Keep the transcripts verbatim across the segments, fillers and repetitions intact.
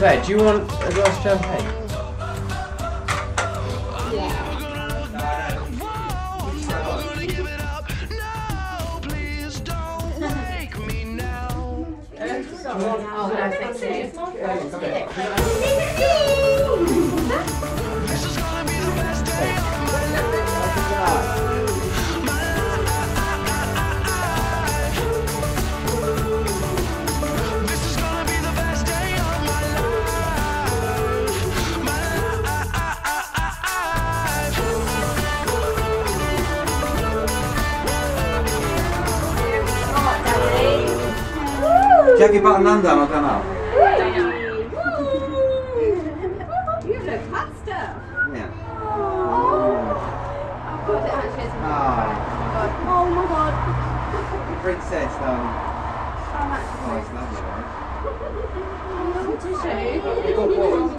Claire, do you want a glass of champagne? Jackie button London, I'll come out. You look faster. Yeah. Oh. I've got it actually. It's Oh. oh my god. Princess, um. So much. Oh, it's lovely, Tissue.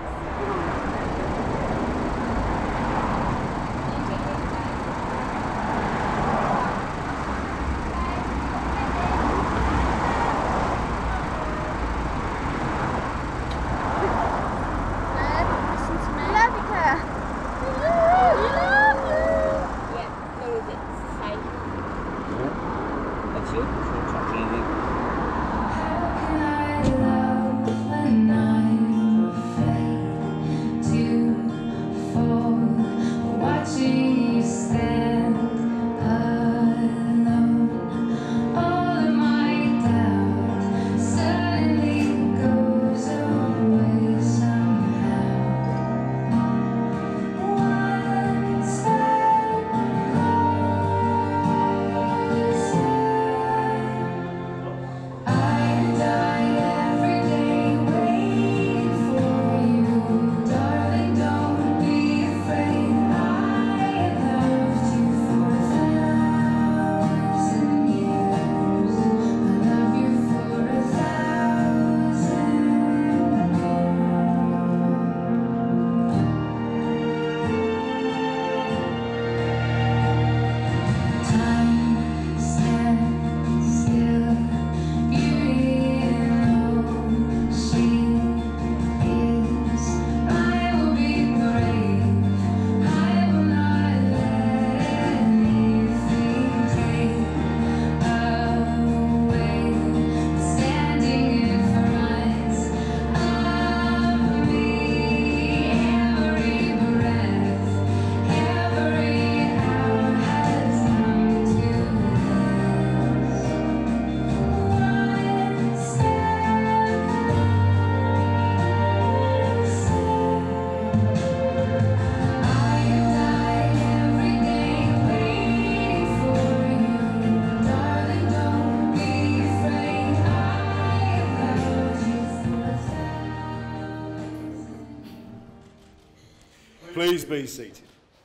Please be seated.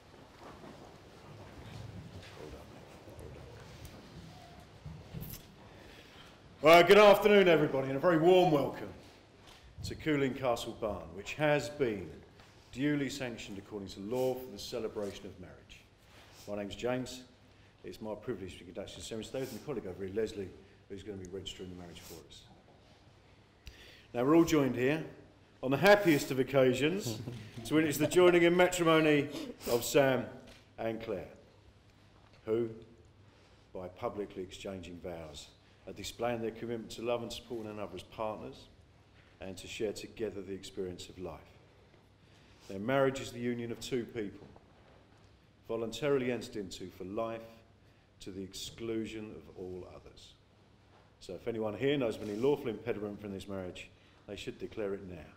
Well, good afternoon, everybody, and a very warm welcome to Cooling Castle Barn, which has been duly sanctioned according to law for the celebration of marriage. My name's James. It's my privilege to conduct the ceremony today with my colleague over here, Leslie, who's going to be registering the marriage for us. Now, we're all joined here on the happiest of occasions to witness the joining in matrimony of Sam and Claire, who, by publicly exchanging vows, are displaying their commitment to love and support one another as partners and to share together the experience of life. Their marriage is the union of two people, voluntarily entered into for life to the exclusion of all others. So if anyone here knows of any lawful impediment from this marriage, they should declare it now.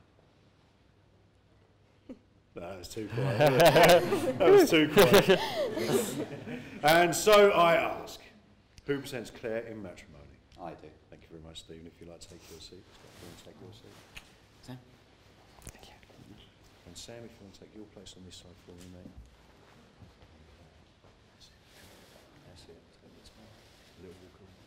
No, that was too quiet. That was too quiet. And so I ask, who presents Claire in matrimony? I do. Thank you very much, Stephen. If you'd like to take your seat, take your seat. Sam? Thank you. And Sam, if you want to take your place on this side for me, mate. That's it. A little walk around.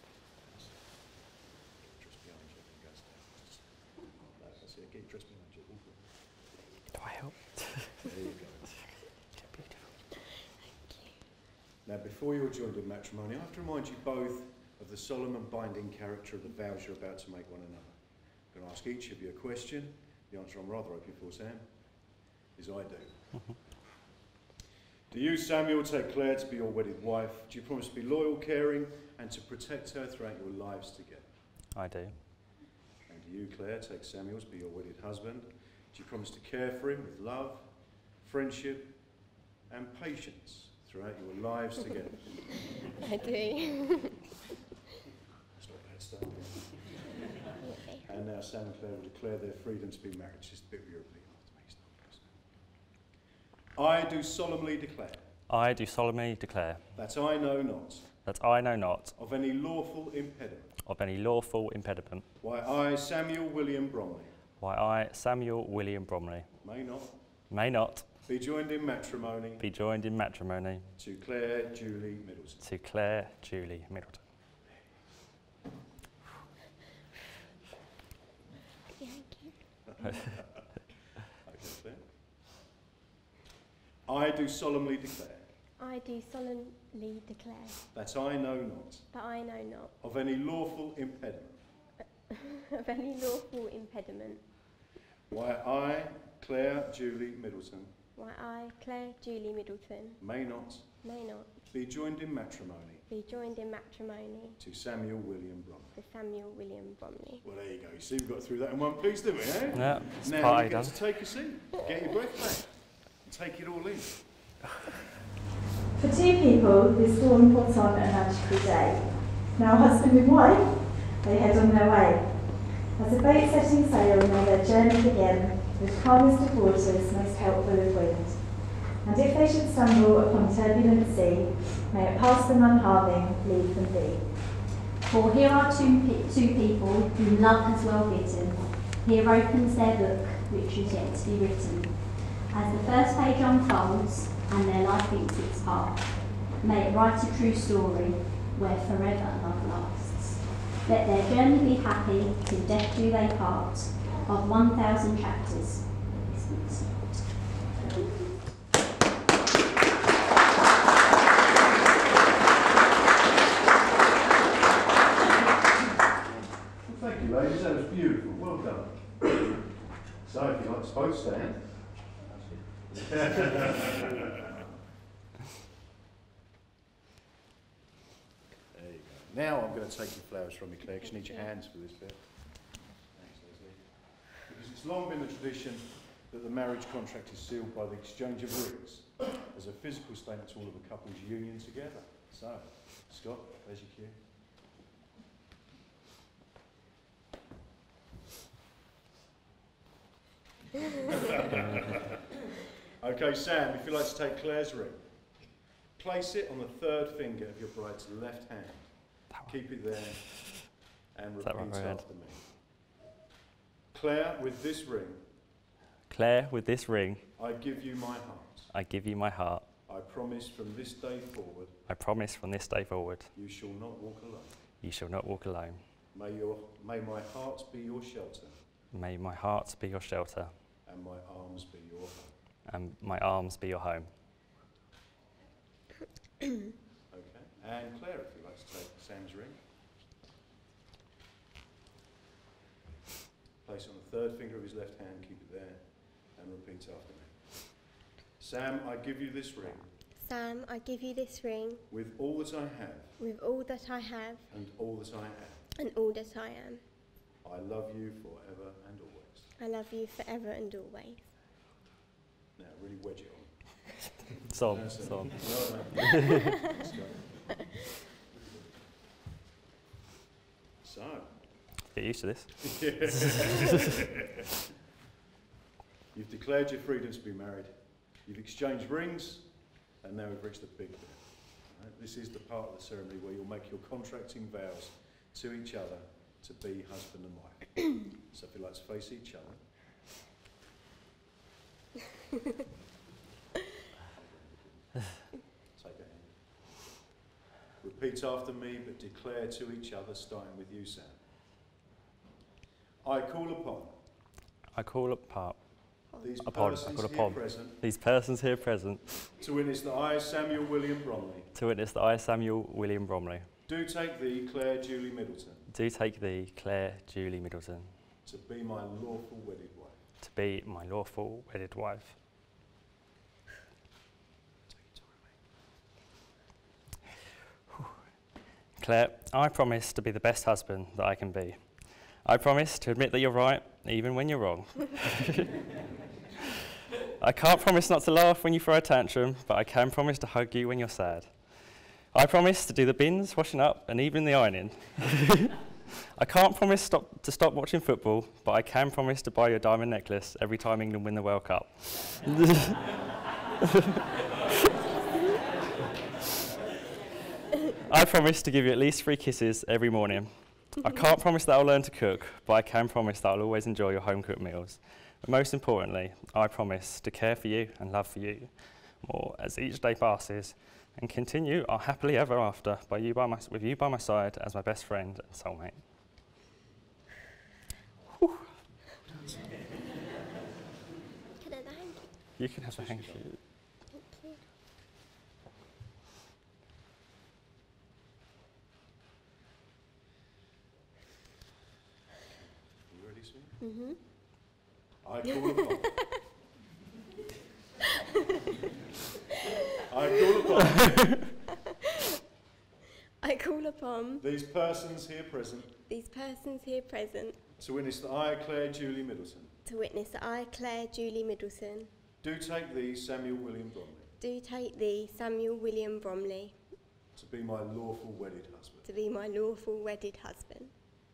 Dress behind you. It goes down. No, that's it. Get your dress behind you. Walk around. Do I help? There you go. Beautiful. Thank you. Now, before you're joined in matrimony, I have to remind you both of the solemn and binding character of the vows you're about to make one another. I'm going to ask each of you a question. The answer I'm rather hoping for, Sam, is I do. Do you, Samuel, take Claire to be your wedded wife? Do you promise to be loyal, caring, and to protect her throughout your lives together? I do. And do you, Claire, take Samuel to be your wedded husband? Do you promise to care for him with love, friendship, and patience throughout your lives together? I do. That's not a bad start. And now Sam and Claire will declare their freedom to be married. It's just a bit of your repeat after me. I do solemnly declare. I do solemnly declare. That I know not. That I know not. Of any lawful impediment. Of any lawful impediment. Why I, Samuel William Bromley. Why I, Samuel William Bromley. May not. May not. Be joined in matrimony. Be joined in matrimony. To Claire Julie Middleton. To Claire Julie Middleton. Okay, Claire. I do solemnly declare. I do solemnly declare That I know not. that I know not Of any lawful impediment. of any lawful impediment. Why I, Claire Julie Middleton. Why I, Claire Julie Middleton, May not. may not Be joined in matrimony. be joined in matrimony To Samuel William Bromley. with Samuel William Bromley. Well, there you go. You see, we got through that in one piece, didn't we, eh? Yeah, it's Now party you get done. to take a seat, get your breath back, and take it all in. For two people, this dawn puts on a magical day. Now husband and wife, they head on their way. As the boat setting sail, may their journey begin, with calmest of waters, most helpful of wind. And if they should stumble upon turbulent sea, may it pass them unharming, leave them be. For here are two, pe- two people whom love has well bitten. Here opens their book, which is yet to be written. As the first page unfolds, and their life beats its part, may it write a true story, where forever love lasts. Let their journey be happy, till death do they part, of one thousand chapters. Thank you, ladies. That was beautiful. Well done. So, if you like to both stand. There you go. Now I'm going to take your flowers from you, Claire, because you need your hands for this bit. Thanks, Leslie. Because it's long been the tradition that the marriage contract is sealed by the exchange of rings as a physical statement to all of a couple's union together. So, Scott, there's your cue. Okay, Sam, if you'd like to take Claire's ring, place it on the third finger of your bride's left hand. Keep it there and Is that repeat right, after me. Claire, with this ring, Claire, with this ring, I give you my heart. I give you my heart. I promise from this day forward, I promise from this day forward, you shall not walk alone. you shall not walk alone. May, your, may my heart be your shelter, May my heart be your shelter, and my arms be your home. and my arms be your home. Okay. And Claire, if you'd like to take Sam's ring. Place it on the third finger of his left hand, keep it there, and repeat after me. Sam, I give you this ring, Sam, I give you this ring with all that I have, with all that I have and all that I am. and all that I am. I love you forever and always. I love you forever and always. Now, really wedge it on. Sob, No, so- sob. No, no. Let's go. So, Get used to this. you've declared your freedom to be married. You've exchanged rings, and now we've reached the big bit. Right? This is the part of the ceremony where you'll make your contracting vows to each other to be husband and wife. So if you'd like to face each other. Take a hand. Repeat after me, but declare to each other, starting with you, Sam. I call upon I call upon these Upon, I persons call here upon. present these persons here present to witness that I, Samuel William Bromley, to witness that I, Samuel William Bromley, do take thee, Claire Julie Middleton, do take thee, Claire Julie Middleton, to be my lawful wedded wife. to be my lawful wedded wife. Claire, I promise to be the best husband that I can be. I promise to admit that you're right, even when you're wrong. I can't promise not to laugh when you throw a tantrum, but I can promise to hug you when you're sad. I promise to do the bins, washing up, and even the ironing. I can't promise stop, to stop watching football, but I can promise to buy you a diamond necklace every time England win the World Cup. I promise to give you at least three kisses every morning. I can't promise that I'll learn to cook, but I can promise that I'll always enjoy your home-cooked meals. But most importantly, I promise to care for you and love for you more as each day passes, and continue our happily ever after by you by my, with you by my side as my best friend and soulmate. Whew. Can I have a hanky? You can have a hanky. Thank you. You ready, sweet? Mm-hmm. I call upon. I call upon I call upon these persons here present these persons here present to witness that I, Claire Julie Middleton, to witness that I, Claire Julie Middleton, do take thee, Samuel William Bromley, do take thee, Samuel William Bromley, to be my lawful wedded husband. to be my lawful wedded husband.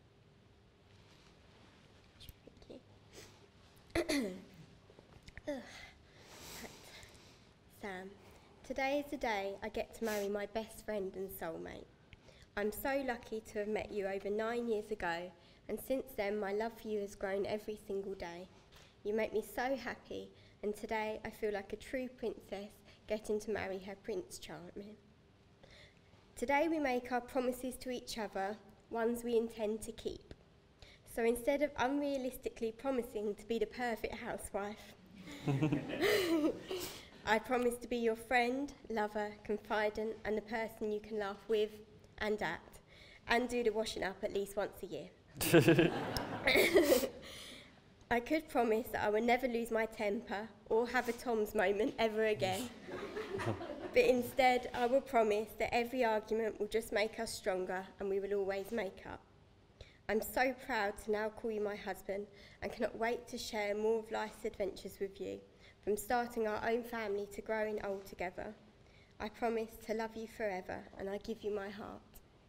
Thank you. Ugh. Right. Sam, today is the day I get to marry my best friend and soulmate. I'm so lucky to have met you over nine years ago, and since then my love for you has grown every single day. You make me so happy, and today I feel like a true princess getting to marry her Prince Charming. Today we make our promises to each other, ones we intend to keep. So instead of unrealistically promising to be the perfect housewife, I promise to be your friend, lover, confidant, and the person you can laugh with and at, and do the washing up at least once a year. I could promise that I will never lose my temper or have a Tom's moment ever again. But instead, I will promise that every argument will just make us stronger and we will always make up. I'm so proud to now call you my husband and cannot wait to share more of life's adventures with you, from starting our own family to growing old together. I promise to love you forever, and I give you my heart.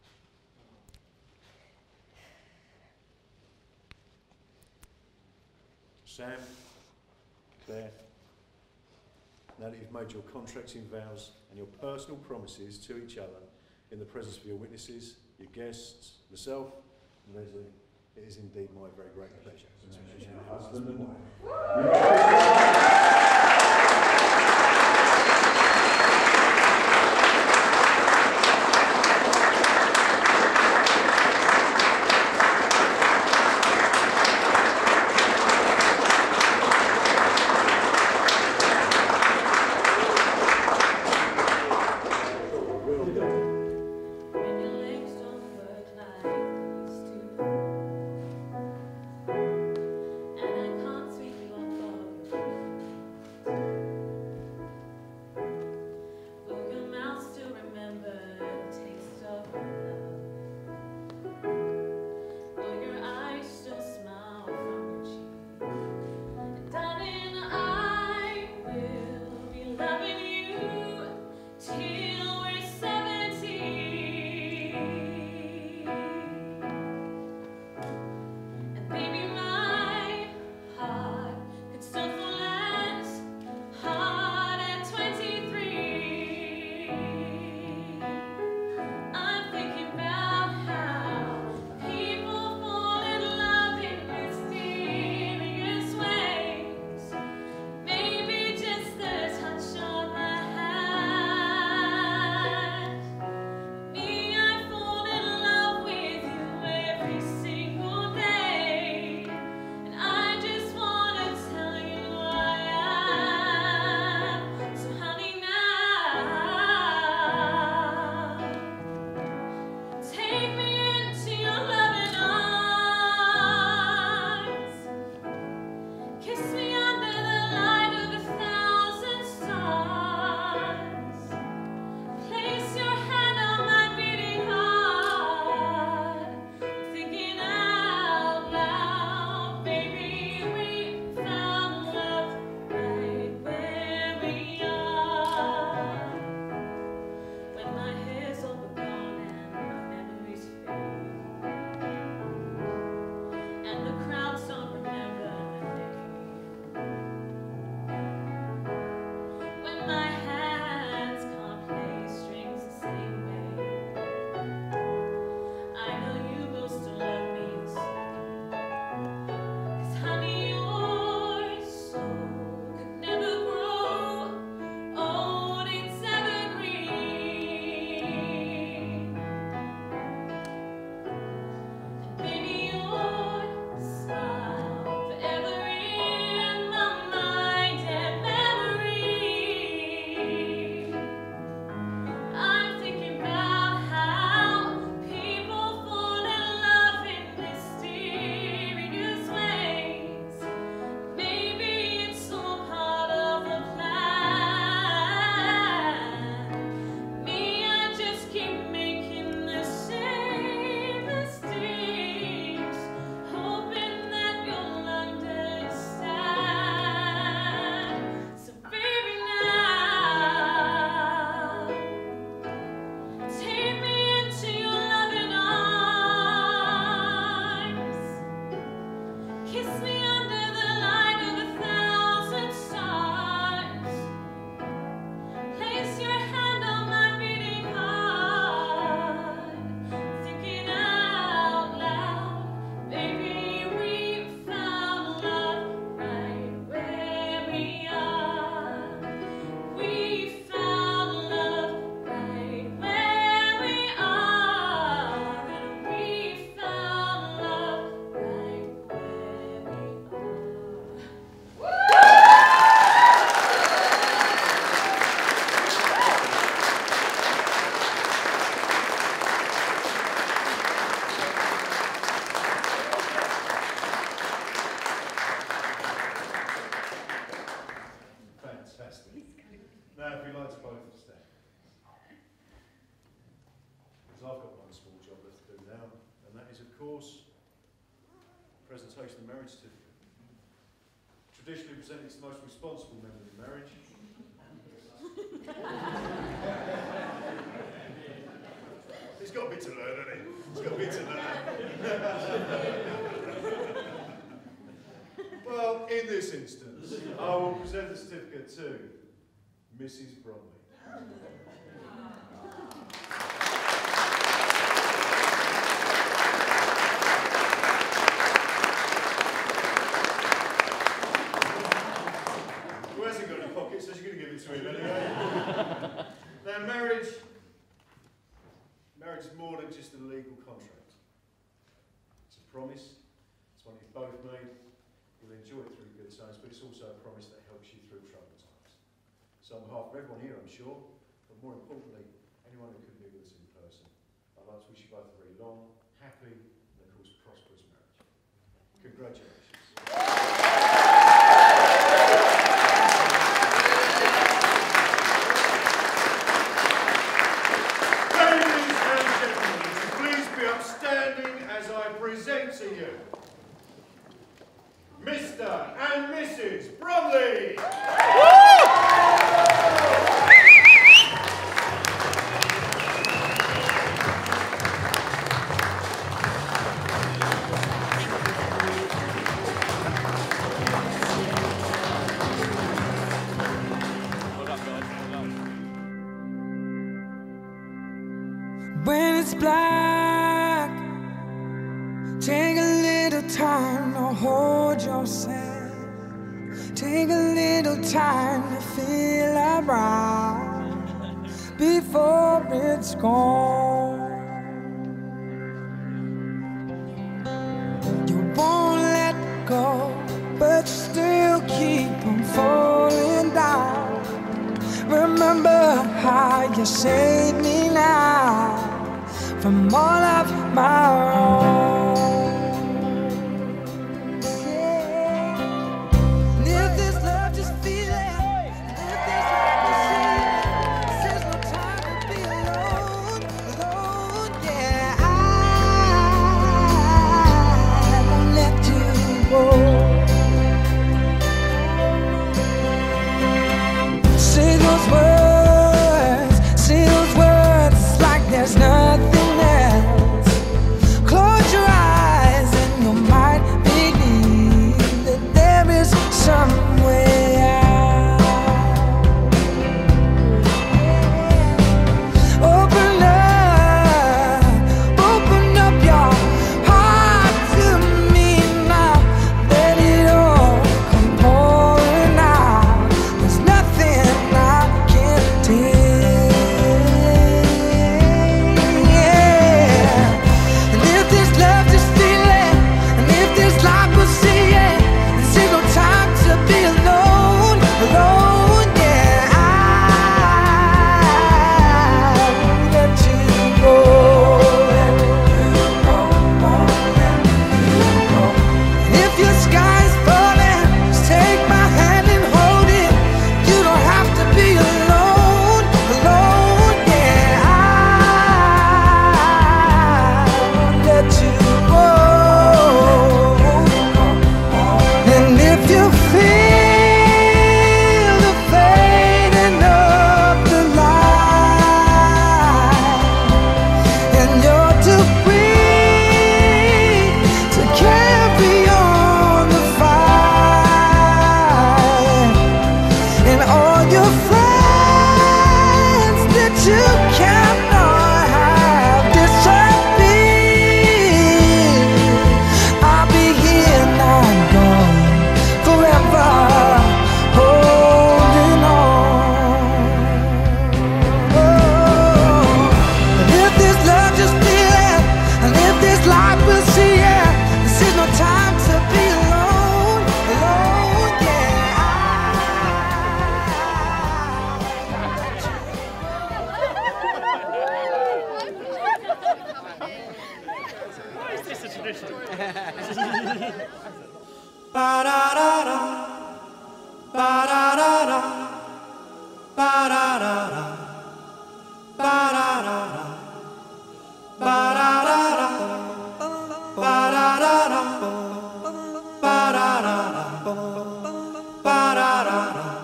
Sam, Claire, now that you've made your contracting vows and your personal promises to each other in the presence of your witnesses, your guests, myself, and Leslie, it is indeed my very great pleasure to make you husband and wife. And I can't sweep you off of Now, if you'd like to both stand. Because I've got one small job left to do now, and that is, of course, presentation of the marriage certificate. Traditionally presented to the most responsible member of the marriage. He's got a bit to learn, hasn't he? He's got a bit to learn. Well, in this instance, I will present the certificate to Missus Bromley. Who hasn't got any pockets, so you're going to give it to him anyway. Now, marriage, marriage is more than just a legal contract. It's a promise. It's one you've both made. You'll enjoy it through good times, but it's also a promise that helps you through troubled times. So on behalf of everyone here, I'm sure, but more importantly, anyone who couldn't be with us in person, I'd like to wish you both a very long, happy, and of course prosperous marriage. Congratulations. Ladies and gentlemen, please be upstanding as I present to you Mister and Missus Bromley! When it's black, take a little time to hold yourself. Take a little time to feel alright before it's gone. You won't let go, but you still keep on falling down. Remember how you saved me now from all of my own. Yeah. And if this love just feel it, and if this love just see it, there's no time to be alone, alone. Yeah, I won't let you go. Say those words, say those words like there's nothing else. Close your eyes.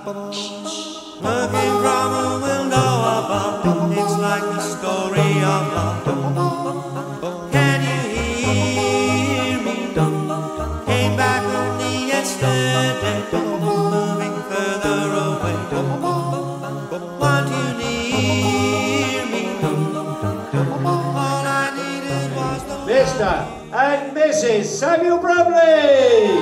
Looking from a window above, it's like a story of love. Can you hear me? Came back only yesterday, moving further away. Want you near me? All I needed was the Mister and Missus Samuel Bromley!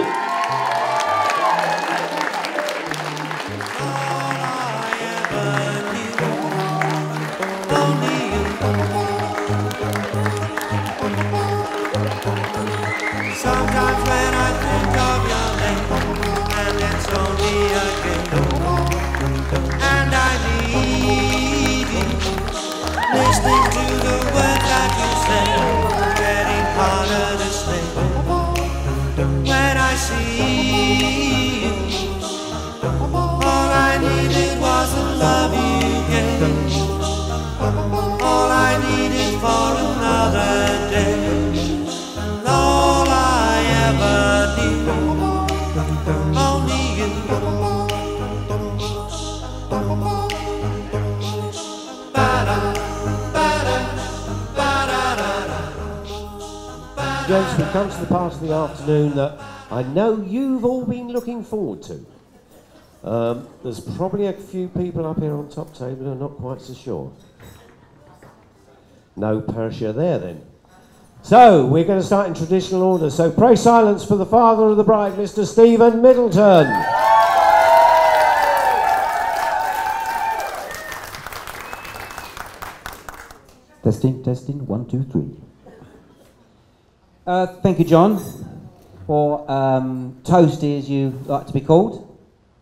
Sometimes when I think of your name, and it's only a game, and I need you, listening to the words that you say, getting harder to stay. When I see you, all I needed was the love you gave, all I needed for another day. All I ever need, only you. Ba-da, ba-da, ba-da-da-da. Gents, we've come to the part of the afternoon that I know you've all been looking forward to. Um, there's probably a few people up here on top table who are not quite so sure. No pressure there then. So, we're going to start in traditional order. So, pray silence for the father of the bride, Mister Stephen Middleton. Testing, testing, one, two, three. Uh, thank you, John, or um, Toasty as you like to be called.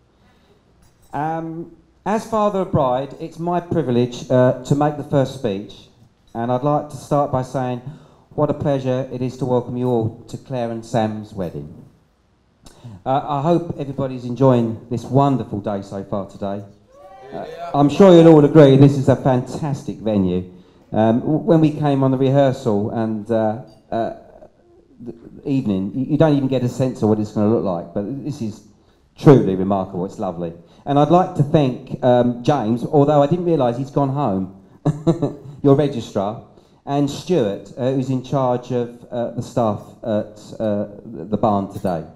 Um, as father of bride, it's my privilege uh, to make the first speech, and I'd like to start by saying what a pleasure it is to welcome you all to Claire and Sam's wedding. Uh, I hope everybody's enjoying this wonderful day so far today. Uh, I'm sure you'll all agree this is a fantastic venue. Um, when we came on the rehearsal and uh, uh, the evening, you, you don't even get a sense of what it's going to look like, but this is truly remarkable. It's lovely. And I'd like to thank um, James, although I didn't realise he's gone home, your registrar, and Stuart, uh, who's in charge of uh, the staff at uh, the barn today.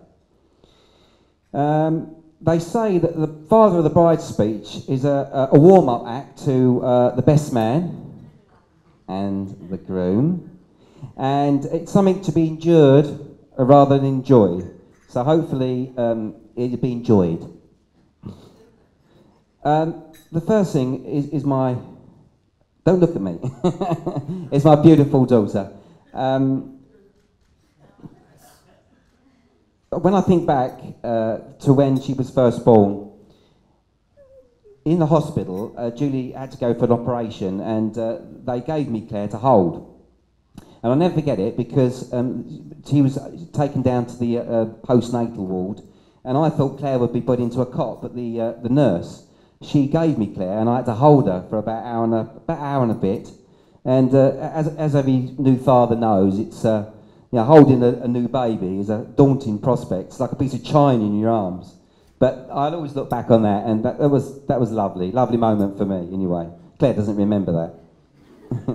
Um, they say that the father of the bride's speech is a, a warm-up act to uh, the best man and the groom, and it's something to be endured rather than enjoyed. So hopefully um, it'll be enjoyed. Um, the first thing is, is my... Don't look at me. It's my beautiful daughter. Um, when I think back uh, to when she was first born, in the hospital, uh, Julie had to go for an operation, and uh, they gave me Claire to hold. And I'll never forget it because um, she was taken down to the uh, postnatal ward, and I thought Claire would be put into a cot, but the uh, the nurse, she gave me Claire, and I had to hold her for about an hour and a, about an hour and a bit. And uh, as, as every new father knows, it's uh, you know, holding a, a new baby is a daunting prospect. It's like a piece of china in your arms. But I'll always look back on that, and that, that was that was lovely, lovely moment for me. Anyway, Claire doesn't remember that.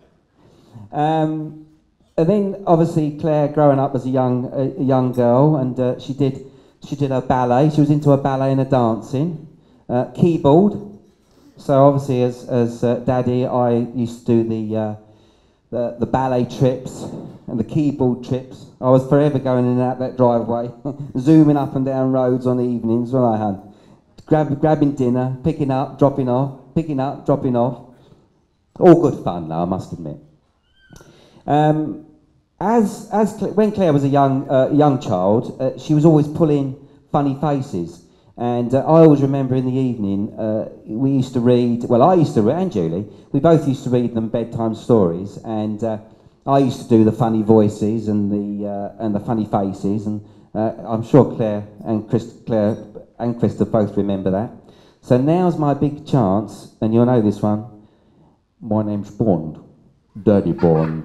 um, and then obviously Claire, growing up as a young a, a young girl, and uh, she did she did her ballet. She was into her ballet and her dancing. Uh, keyboard. So obviously, as as uh, Daddy, I used to do the, uh, the the ballet trips and the keyboard trips. I was forever going in and out that driveway, zooming up and down roads on the evenings when I had grab, grabbing dinner, picking up, dropping off, picking up, dropping off. All good fun, though, I must admit. Um, as as Cla when Claire was a young uh, young child, uh, she was always pulling funny faces. And uh, I always remember in the evening, uh, we used to read, well, I used to read, and Julie, we both used to read them bedtime stories, and uh, I used to do the funny voices and the uh, and the funny faces, and uh, I'm sure Claire and Chris, Claire and Krista both remember that. So now's my big chance, and you'll know this one. My name's Bond, Daddy Bond.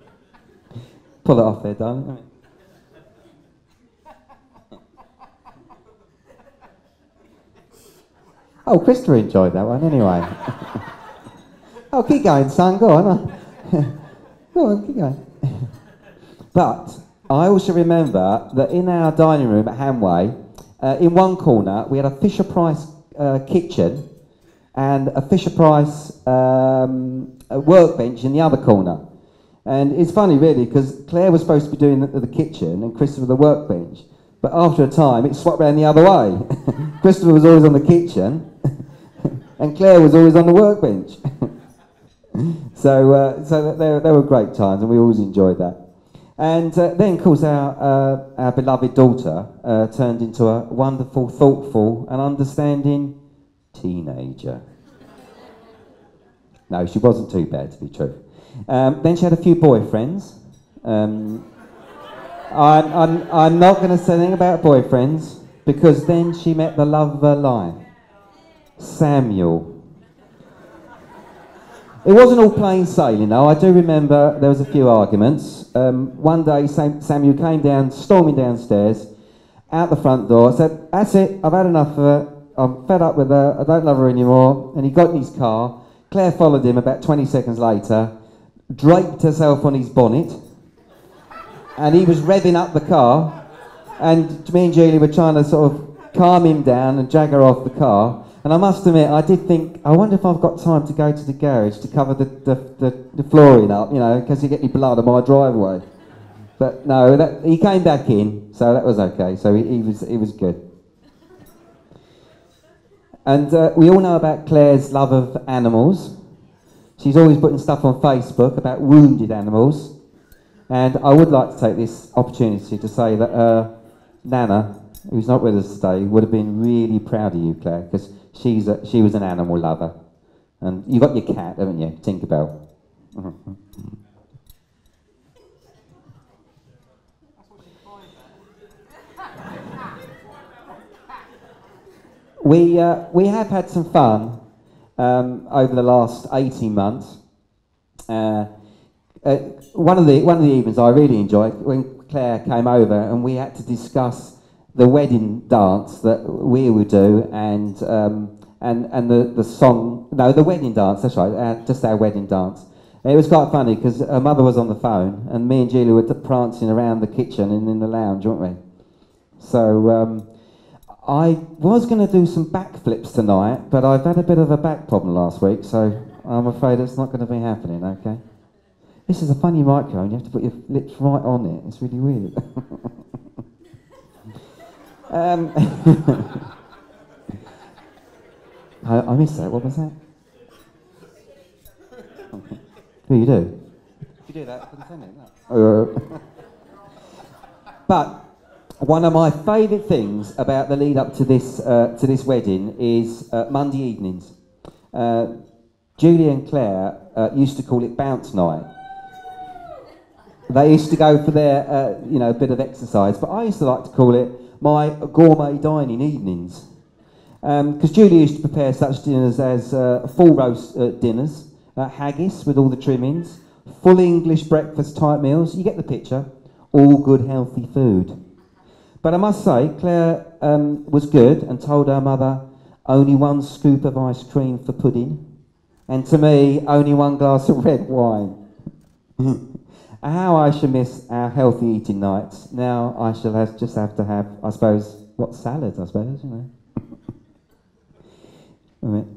Pull it off there, darling. Oh, Christopher enjoyed that one anyway. Oh, keep going, son, go on. Go on, keep going. But I also remember that in our dining room at Hanway, uh, in one corner, we had a Fisher-Price uh, kitchen and a Fisher-Price um, a workbench in the other corner. And it's funny, really, because Claire was supposed to be doing the, the kitchen and Christopher the workbench. But after a time, it swapped around the other way. Christopher was always on the kitchen, and Claire was always on the workbench. so uh, so they, they were great times, and we always enjoyed that. And uh, then, of course, our, uh, our beloved daughter uh, turned into a wonderful, thoughtful and understanding teenager. No, she wasn't too bad, to be true. Um, then she had a few boyfriends. Um, I'm, I'm, I'm not going to say anything about boyfriends, because then she met the love of her life, Samuel. It wasn't all plain sailing, though. I do remember there was a few arguments. Um, one day, Sam, Samuel came down, storming downstairs, out the front door, said, "That's it, I've had enough of her, I'm fed up with her, I don't love her anymore." And he got in his car. Claire followed him about twenty seconds later, draped herself on his bonnet, and he was revving up the car, and me and Julie were trying to sort of calm him down and drag her off the car. And I must admit, I did think, I wonder if I've got time to go to the garage to cover the, the, the, the flooring up, you know, in case you get any blood on my driveway. But no, that, he came back in, so that was okay. So he, he was he was good. And uh, we all know about Claire's love of animals. She's always putting stuff on Facebook about wounded animals. And I would like to take this opportunity to say that uh, Nana, who's not with us today, would have been really proud of you, Claire, because she's a, she was an animal lover. And you got your cat, haven't you, Tinkerbell? we, uh, we have had some fun um, over the last eighteen months. Uh, uh, one, of the, one of the evenings I really enjoyed when Claire came over and we had to discuss the wedding dance that we would do, and um, and and the the song. No, the wedding dance. That's right. Uh, just our wedding dance. It was quite funny because her mother was on the phone, and me and Julie were prancing around the kitchen and in the lounge, weren't we? So um, I was going to do some backflips tonight, but I've had a bit of a back problem last week, so I'm afraid it's not going to be happening. Okay. This is a funny microphone. You have to put your lips right on it. It's really weird. Um, I, I missed that. What was that? Who you do? You do that for the tenant, no. But one of my favourite things about the lead up to this uh, to this wedding is uh, Monday evenings. Uh, Julie and Claire uh, used to call it bounce night. They used to go for their uh, you know bit of exercise, but I used to like to call it my gourmet dining evenings, because um, Julie used to prepare such dinners as uh, full roast uh, dinners, uh, haggis with all the trimmings, full English breakfast type meals. You get the picture. All good healthy food. But I must say, Claire um, was good and told her mother only one scoop of ice cream for pudding, and to me only one glass of red wine. How I shall miss our healthy eating nights. Now I shall have, just have to have, I suppose, what, salads, I suppose, you know.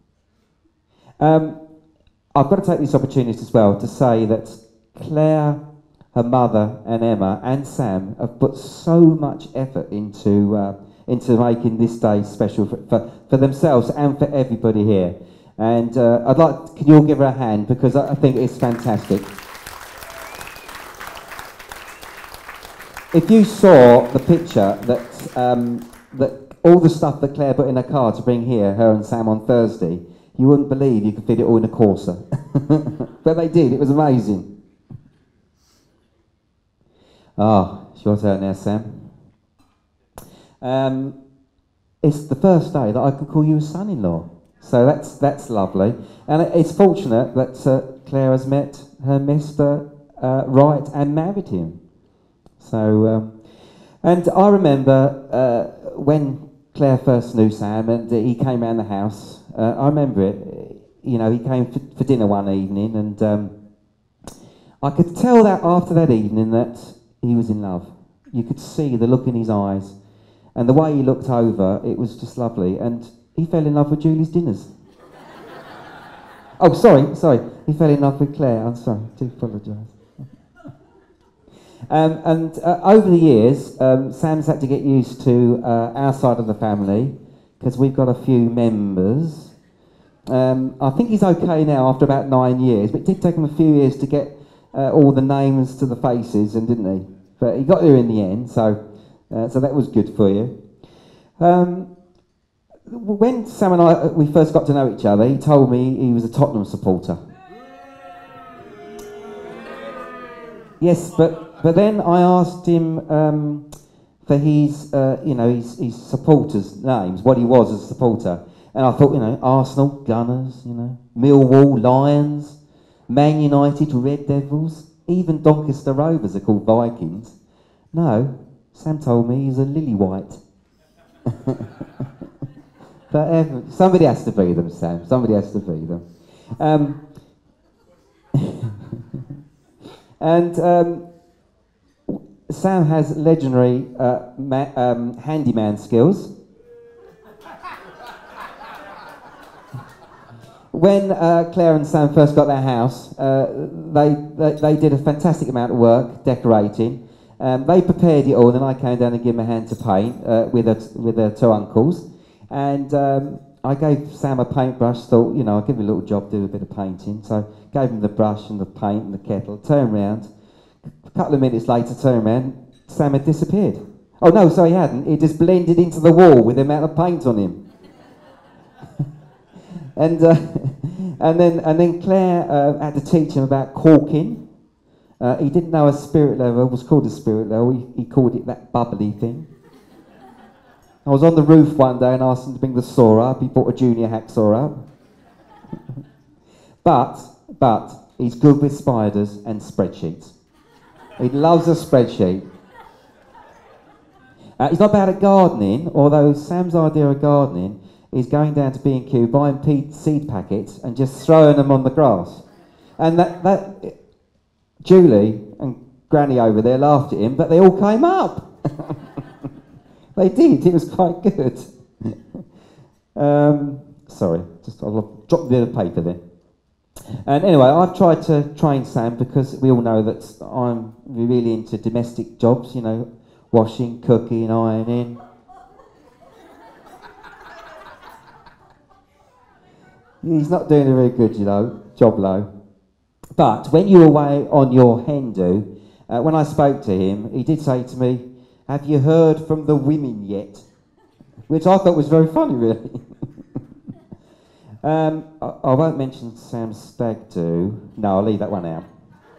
um, I've got to take this opportunity as well to say that Claire, her mother and Emma and Sam have put so much effort into, uh, into making this day special for, for, for themselves and for everybody here. And uh, I'd like, can you all give her a hand, because I, I think it's fantastic. If you saw the picture that um, that all the stuff that Claire put in her car to bring here, her and Sam on Thursday, you wouldn't believe you could fit it all in a Corsa. But they did. It was amazing. Ah, oh, it's your turn now, Sam. Um, it's the first day that I can call you a son-in-law, so that's that's lovely. And it's fortunate that uh, Claire has met her Mister Uh, right and married him. So, um, and I remember uh, when Claire first knew Sam, and uh, he came round the house. Uh, I remember it. You know, he came for, for dinner one evening, and um, I could tell that after that evening that he was in love. You could see the look in his eyes, and the way he looked over. It was just lovely, and he fell in love with Julie's dinners. Oh, sorry, sorry. He fell in love with Claire. I'm sorry. I do apologise. Um, and uh, over the years, um, Sam's had to get used to uh, our side of the family because we've got a few members. Um, I think he's okay now after about nine years, but it did take him a few years to get uh, all the names to the faces, and didn't he? But he got there in the end, so uh, so that was good for you. Um, when Sam and I we first got to know each other, he told me he was a Tottenham supporter. Yes, but. But then I asked him um, for his, uh, you know, his, his supporters' names, what he was as a supporter. And I thought, you know, Arsenal, Gunners, you know, Millwall, Lions, Man United, Red Devils, even Doncaster Rovers are called Vikings. No, Sam told me he's a Lily White. But uh, somebody has to be them, Sam. Somebody has to be them. Um, and... Um, Sam has legendary uh, ma- um, handyman skills. When uh, Claire and Sam first got their house, uh, they, they they did a fantastic amount of work decorating. Um, they prepared it all, and I came down and gave them a hand to paint uh, with her, with their two uncles. And um, I gave Sam a paintbrush, thought, you know, I'll give him a little job, do a bit of painting. So gave him the brush and the paint and the kettle, turned round. A couple of minutes later, turned around, Sam had disappeared. Oh no, so he hadn't. He just blended into the wall with the amount of paint on him. and uh, and then and then Claire uh, had to teach him about corking. Uh, he didn't know a spirit level was called a spirit level. He, he called it that bubbly thing. I was on the roof one day and asked him to bring the saw up. He brought a junior hacksaw up. but but he's good with spiders and spreadsheets. He loves a spreadsheet. Uh, he's not bad at gardening, although Sam's idea of gardening is going down to B and Q, buying pe- seed packets and just throwing them on the grass. And that, that Julie and Granny over there laughed at him, but they all came up. They did. It was quite good. um, sorry, just I'll drop a bit of paper there. And anyway, I've tried to train Sam because we all know that I'm really into domestic jobs, you know, washing, cooking, ironing. He's not doing a very good, you know, job low. But when you were away on your hen do, uh, when I spoke to him, he did say to me, "Have you heard from the women yet?" Which I thought was very funny, really. Um, I, I won't mention Sam's stag do. No, I'll leave that one out.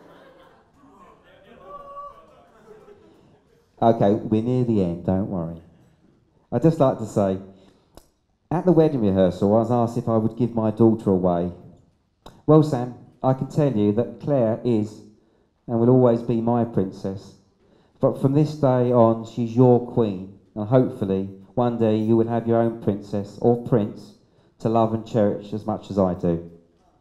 Okay, we're near the end, don't worry. I'd just like to say, at the wedding rehearsal, I was asked if I would give my daughter away. Well, Sam, I can tell you that Claire is and will always be my princess. But from this day on, she's your queen, and hopefully one day you will have your own princess or prince to love and cherish as much as I do.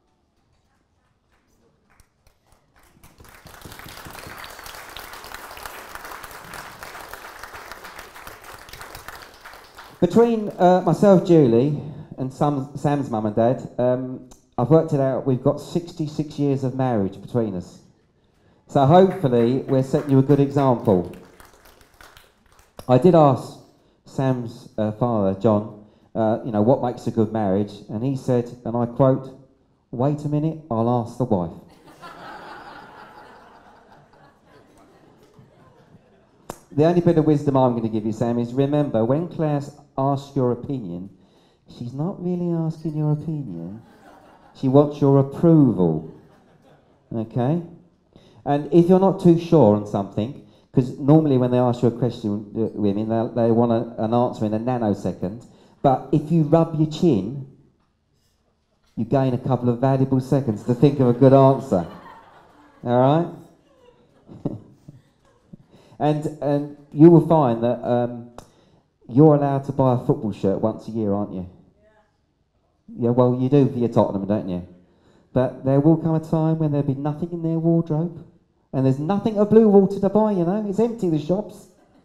Between uh, myself, Julie, and Sam, Sam's mum and dad, um, I've worked it out, we've got sixty-six years of marriage between us. So hopefully we're setting you a good example. I did ask Sam's uh, father, John, Uh, you know, what makes a good marriage? And he said, and I quote, "Wait a minute, I'll ask the wife." The only bit of wisdom I'm going to give you, Sam, is remember, when Claire asks your opinion, she's not really asking your opinion. She wants your approval. Okay? And if you're not too sure on something, because normally when they ask you a question, uh, women, they, they want a, an answer in a nanosecond. But if you rub your chin, you gain a couple of valuable seconds to think of a good answer. All right? and and you will find that um, you're allowed to buy a football shirt once a year, aren't you? Yeah. Yeah, well, you do for your Tottenham, don't you? But there will come a time when there'll be nothing in their wardrobe, and there's nothing at Blue Water to buy, you know? It's empty, the shops.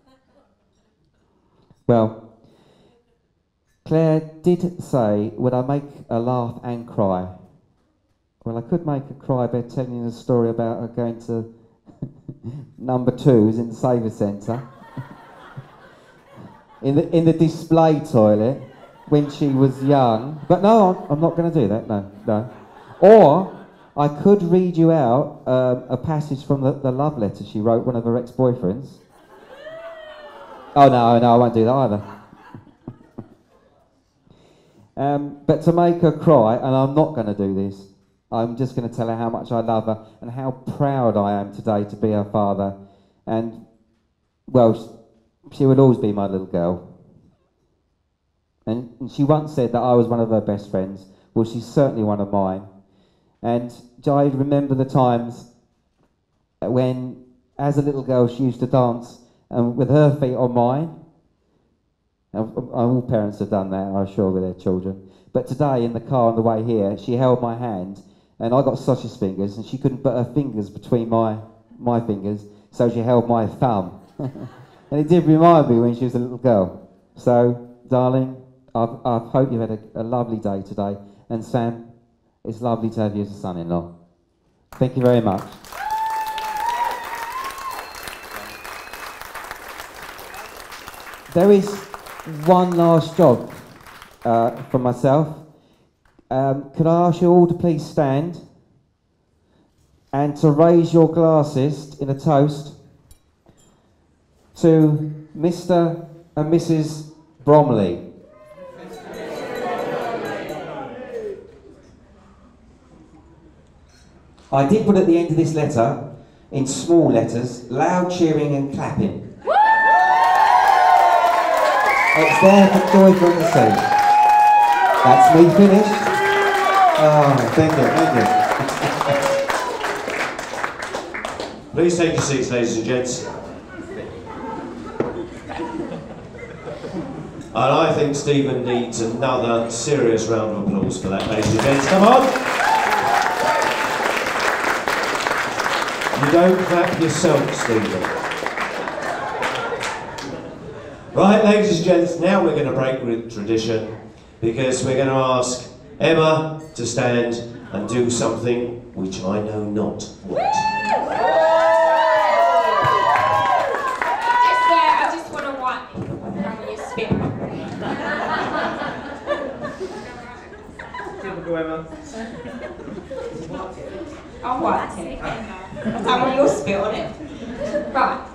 Well, Claire did say, would I make her laugh and cry? Well, I could make her cry by telling you a story about her going to number twos in the Saver Centre. in, the, in the display toilet when she was young. But no, I'm, I'm not going to do that, no, no. Or I could read you out um, a passage from the, the love letter she wrote one of her ex-boyfriends. Oh, no, no, I won't do that either. um, but to make her cry, and I'm not going to do this, I'm just going to tell her how much I love her and how proud I am today to be her father. And, well, she would always be my little girl. And, and she once said that I was one of her best friends. Well, she's certainly one of mine. And I remember the times when, as a little girl, she used to dance and with her feet on mine. Now, all parents have done that, I'm sure, with their children. But today, in the car on the way here, she held my hand, and I got sausage fingers, and she couldn't put her fingers between my, my fingers, so she held my thumb. And it did remind me when she was a little girl. So, darling, I I hope you've had a, a lovely day today. And Sam, it's lovely to have you as a son-in-law. Thank you very much. There is one last job uh, for myself. Um, could I ask you all to please stand and to raise your glasses in a toast to Mister and Missus Bromley. I did put at the end of this letter, in small letters, loud cheering and clapping. It's there for joy for to see. That's me finished. Oh, thank you, thank you. Please take your seats, ladies and gents. And I think Stephen needs another serious round of applause for that, ladies and gents. Come on! You don't clap yourself, Stephen. Right, ladies and gents, now we're going to break with tradition because we're going to ask Emma to stand and do something which I know not what. Just, uh, I just want to wipe around your spit. Typical Emma. I'll wipe it. I want your spit on it. Right.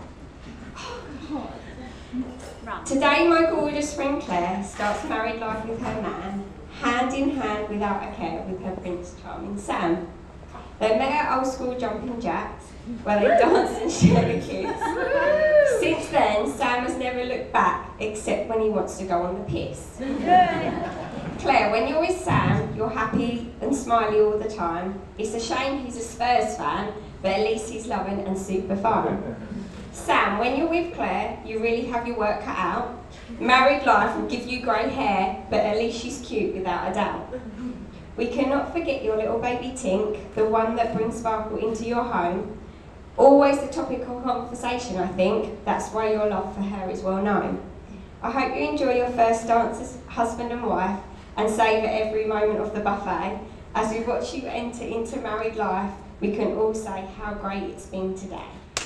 Today my gorgeous friend Claire starts married life with her man, hand in hand without a care with her Prince Charming Sam. They met at old school jumping jacks, where they danced and shared a kiss. Since then, Sam has never looked back, except when he wants to go on the piss. Claire, when you're with Sam, you're happy and smiley all the time. It's a shame he's a Spurs fan, but at least he's loving and super fun. Sam, when you're with Claire, you really have your work cut out. Married life will give you grey hair, but at least she's cute without a doubt. We cannot forget your little baby Tink, the one that brings sparkle into your home. Always the topic of conversation, I think. That's why your love for her is well known. I hope you enjoy your first dance as husband and wife and savour every moment of the buffet. As we watch you enter into married life, we can all say how great it's been today.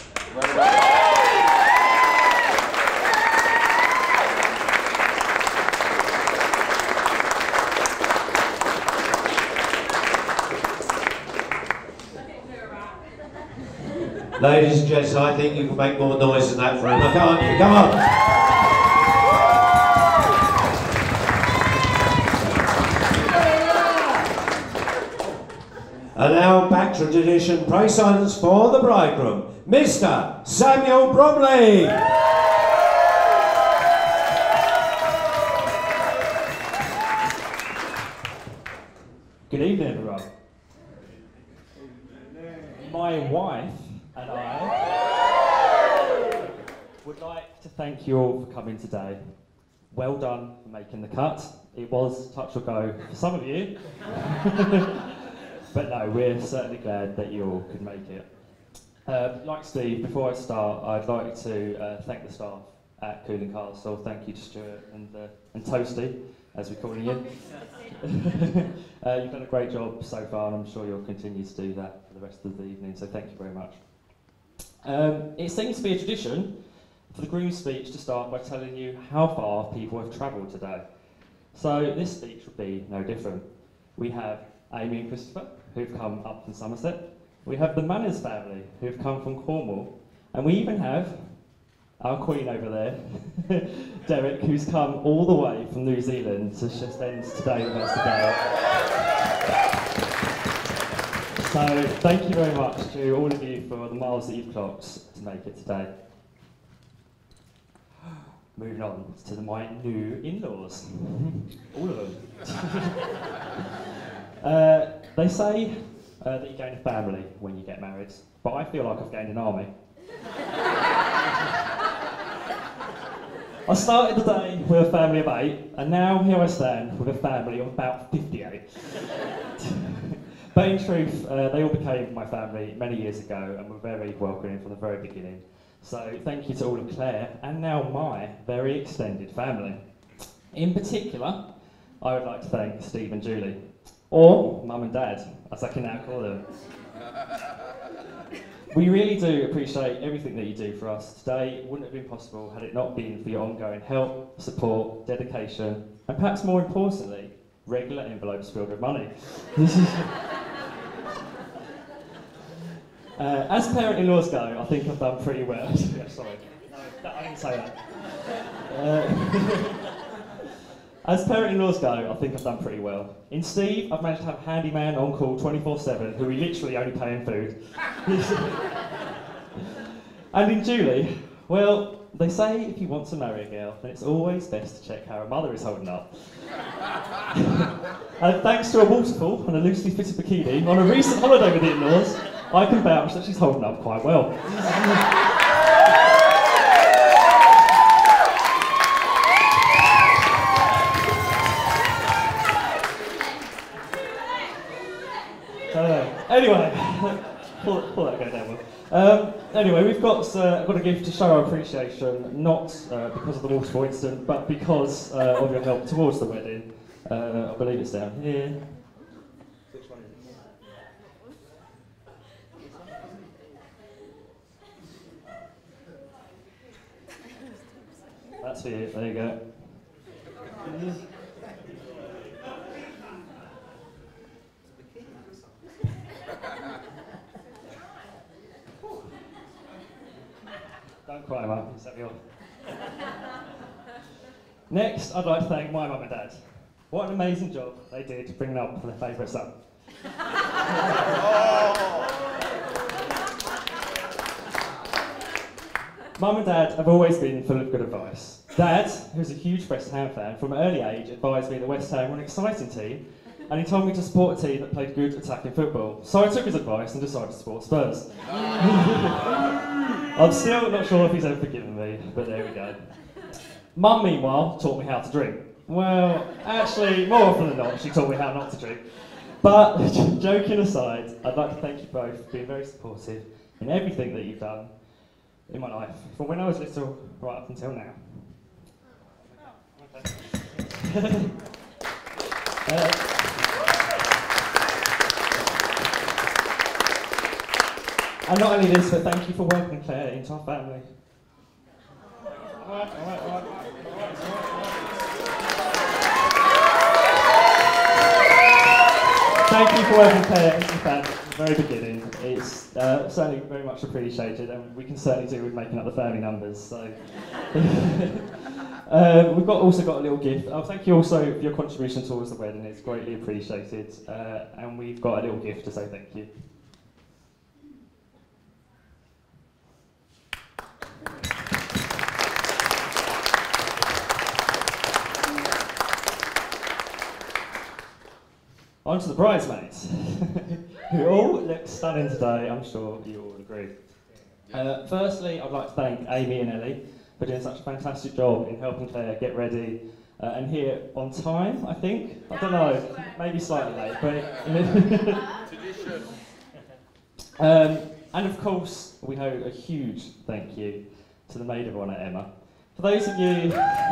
Ladies and gents, I think you can make more noise than that for Emma, can't you? Come on! And now back to tradition, praise silence for the bridegroom, Mister Samuel Bromley. Good evening, everyone. My wife and I would like to thank you all for coming today. well done for making the cut. It was touch or go for some of you. But no, we're certainly glad that you all could make it. Uh, like Steve, before I start, I'd like to uh, thank the staff at Cooling Castle. Thank you to Stuart and, uh, and Toasty, as we're calling you. uh, you've done a great job so far, and I'm sure you'll continue to do that for the rest of the evening, so thank you very much. Um, it seems to be a tradition for the groom's speech to start by telling you how far people have travelled today. So this speech would be no different. We have Amy and Christopher, who've come up from Somerset. We have the Manners family, who've come from Cornwall. And we even have our queen over there, Derek, who's come all the way from New Zealand to spend today with us today. So thank you very much to all of you for the miles that you've clocked to make it today. Moving on to the, my new in-laws. All of them. uh, they say uh, that you gain a family when you get married, but I feel like I've gained an army. I started the day with a family of eight, and now here I stand with a family of about fifty-eight. But in truth, uh, they all became my family many years ago and were very welcoming from the very beginning. So thank you to all of Claire, and now my very extended family. In particular, I would like to thank Steve and Julie, or Mum and Dad, as I can now call them. We really do appreciate everything that you do for us today. It wouldn't have been possible had it not been for your ongoing help, support, dedication, and perhaps more importantly, regular envelopes filled with money. Uh, as parent-in-laws go, I think I've done pretty well. Yeah, sorry, no, that, I didn't say that. Uh, as parent-in-laws go, I think I've done pretty well. In Steve, I've managed to have a handyman on call twenty-four seven, who we literally only pay in food. And in Julie, well, they say if you want to marry a girl, then it's always best to check how her mother is holding up. And thanks to a waterfall and a loosely fitted bikini on a recent holiday with the in-laws, I can vouch that she's holding up quite well. uh, anyway, pull, pull that guy down, Will. Um, anyway, we've got, uh, got a gift to show our appreciation, not uh, because of the waterfall incident, but because uh, of your help towards the wedding. Uh, I believe it's down here. That's for you, there you go. Don't cry, Mum, you set me off. Next, I'd like to thank my mum and dad. What an amazing job they did bringing up for their favourite son. Mum and Dad have always been full of good advice. Dad, who's a huge West Ham fan, from an early age advised me that West Ham were an exciting team, and he told me to support a team that played good attacking football. So I took his advice and decided to support Spurs. I'm still not sure if he's ever forgiven me, but there we go. Mum, meanwhile, taught me how to drink. Well, actually, more often than not, she taught me how not to drink. But, joking aside, I'd like to thank you both for being very supportive in everything that you've done in my life, from when I was little right up until now. Okay. uh, and not only this, but thank you for welcoming Claire into our family. All right, all right, all right. Thank you for welcoming Claire into the family from the very beginning. It's uh, certainly very much appreciated, and we can certainly do with making up the family numbers. So, um, we've got also got a little gift. Oh, thank you also for your contribution towards the wedding. It's greatly appreciated, uh, and we've got a little gift to say thank you. On to the bridesmaids, who all look stunning today, I'm sure you all agree. Uh, firstly, I'd like to thank Amy and Ellie for doing such a fantastic job in helping Claire get ready uh, and here on time, I think. I don't know, maybe slightly late, but... um, and of course, we owe a huge thank you to the maid of honour, Emma. For those of you...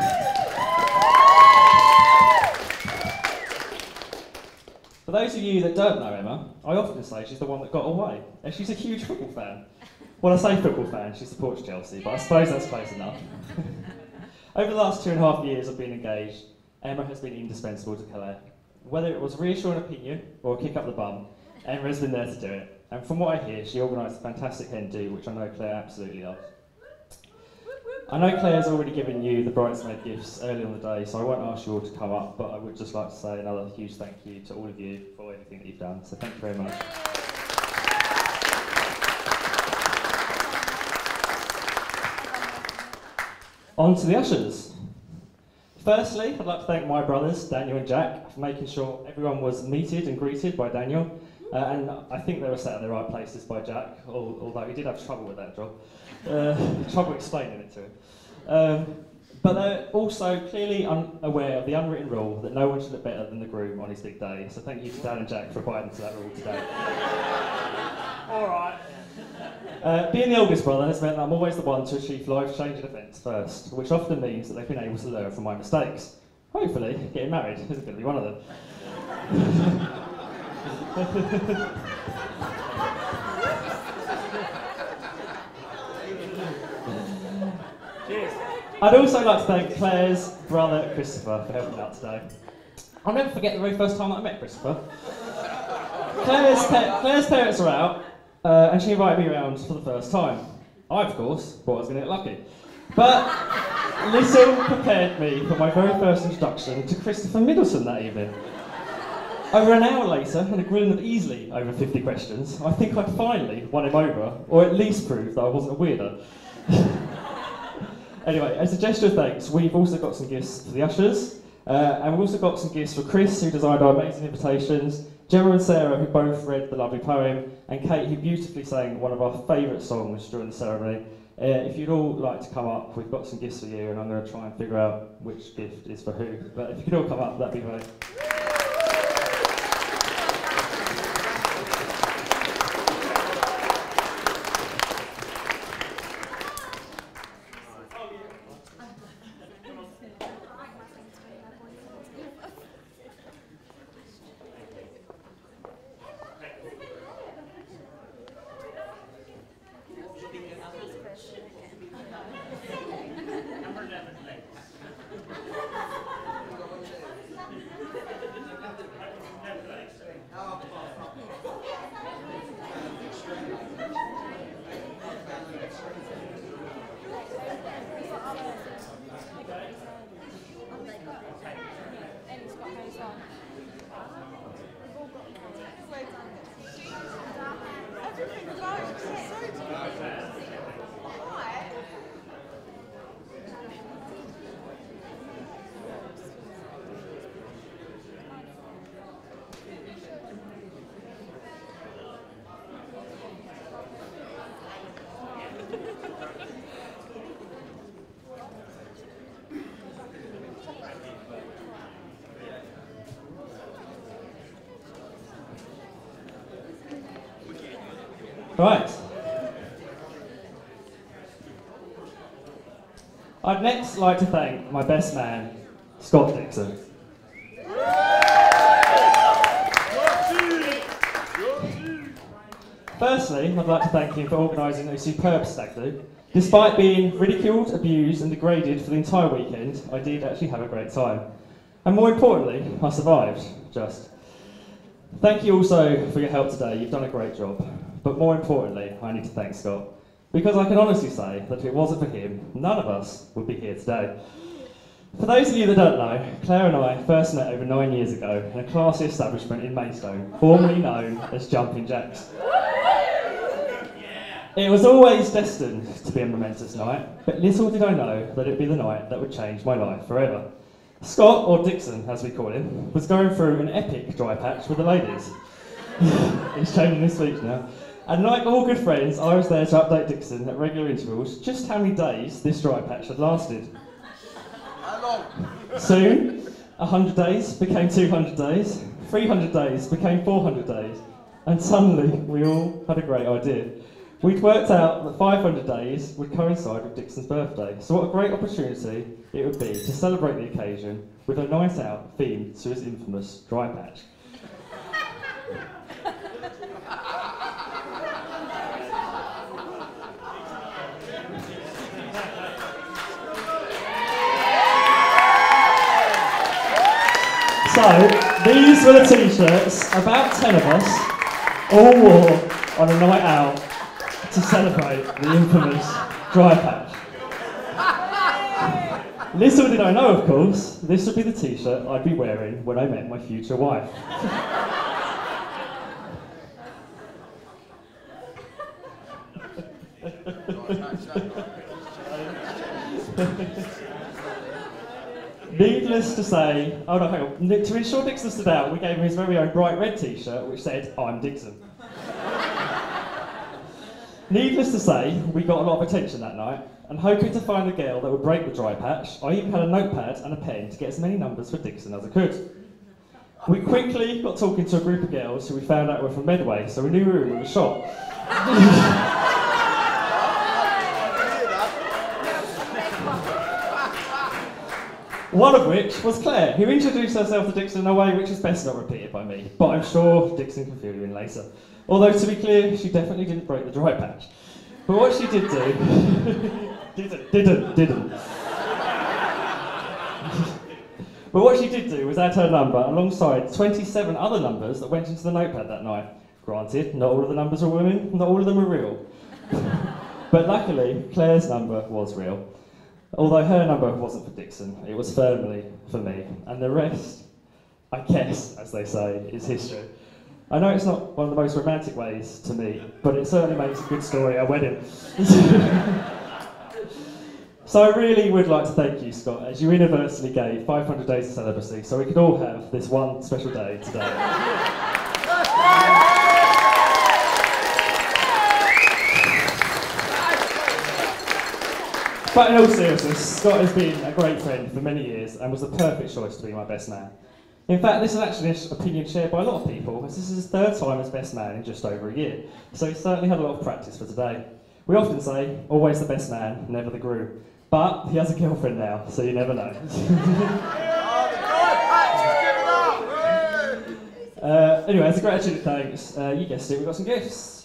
For those of you that don't know Emma, I often say she's the one that got away, and she's a huge football fan. Well, I say football fan, she supports Chelsea, but I suppose that's close enough. Over the last two and a half years of being engaged, Emma has been indispensable to Claire. Whether it was a reassuring opinion or a kick up the bum, Emma has been there to do it. And from what I hear, she organised a fantastic hen do, which I know Claire absolutely loves. I know Claire's already given you the bridesmaid gifts early on the day, so I won't ask you all to come up, but I would just like to say another huge thank you to all of you for everything that you've done. So thank you very much. On to the ushers. Firstly, I'd like to thank my brothers, Daniel and Jack, for making sure everyone was meted and greeted by Daniel. Uh, and I think they were sat in the right places by Jack, al although he did have trouble with that job. Uh, trouble explaining it to him. Um, but they're also clearly unaware of the unwritten rule that no one should look better than the groom on his big day. So thank you to Dan and Jack for abiding to that rule today. All right. Uh, being the oldest brother has meant that I'm always the one to achieve life-changing events first, which often means that they've been able to learn from my mistakes. Hopefully, getting married isn't going to be one of them. Cheers. I'd also like to thank Claire's brother Christopher for helping out today. I'll never forget the very first time that I met Christopher. Claire's, pa Claire's parents are out, uh, and she invited me around for the first time. I, of course, thought I was going to get lucky. But little prepared me for my very first introduction to Christopher Middleton that evening. Over an hour later, and a grilling of easily over fifty questions, I think I'd finally won him over, or at least proved that I wasn't a weirdo. Anyway, as a gesture of thanks, we've also got some gifts for the ushers, uh, and we've also got some gifts for Chris, who designed our amazing invitations, Gemma and Sarah, who both read the lovely poem, and Kate, who beautifully sang one of our favourite songs during the ceremony. Uh, if you'd all like to come up, we've got some gifts for you, and I'm going to try and figure out which gift is for who. But if you could all come up, that'd be great. Right. I'd next like to thank my best man, Scott Dixon. Firstly, I'd like to thank him for organising a superb stag do. Despite being ridiculed, abused and degraded for the entire weekend, I did actually have a great time. And more importantly, I survived, just. Thank you also for your help today, you've done a great job. But more importantly, I need to thank Scott, because I can honestly say that if it wasn't for him, none of us would be here today. For those of you that don't know, Claire and I first met over nine years ago in a classy establishment in Maidstone, formerly known as Jumping Jacks. It was always destined to be a momentous night, but little did I know that it would be the night that would change my life forever. Scott, or Dixon as we call him, was going through an epic dry patch with the ladies. He's changing his speech now. And like all good friends, I was there to update Dixon at regular intervals just how many days this dry patch had lasted. How long? Soon, one hundred days became two hundred days, three hundred days became four hundred days, and suddenly we all had a great idea. We'd worked out that five hundred days would coincide with Dixon's birthday, so what a great opportunity it would be to celebrate the occasion with a night out themed to his infamous dry patch. So, these were the t-shirts about ten of us all wore on a night out to celebrate the infamous dry patch. Little did I know, of course, this would be the t-shirt I'd be wearing when I met my future wife. Needless to say, oh no, hang on. To ensure Dixon stood out, we gave him his very own bright red t-shirt which said, "I'm Dixon." Needless to say, we got a lot of attention that night, and hoping to find the girl that would break the dry patch, I even had a notepad and a pen to get as many numbers for Dixon as I could. We quickly got talking to a group of girls who we found out were from Medway, so we knew we were in the shop. One of which was Claire, who introduced herself to Dixon in a way which is best not repeated by me, but I'm sure Dixon can fill you in later. Although, to be clear, she definitely didn't break the dry patch. But what she did do... didn't, didn't, didn't. But what she did do was add her number alongside twenty-seven other numbers that went into the notepad that night. Granted, not all of the numbers were women, not all of them were real. But luckily, Claire's number was real. Although her number wasn't for Dixon, it was firmly for me. And the rest, I guess, as they say, is history. I know it's not one of the most romantic ways to meet, but it certainly makes a good story at a wedding. So I really would like to thank you, Scott, as you universally gave five hundred days of celibacy, so we could all have this one special day today. But in all seriousness, Scott has been a great friend for many years and was the perfect choice to be my best man. In fact, this is actually an opinion shared by a lot of people, as this is his third time as best man in just over a year, so he's certainly had a lot of practice for today. We often say, always the best man, never the groom. But he has a girlfriend now, so you never know. uh, anyway, as a gratitude and thanks, uh, you guessed it, we've got some gifts.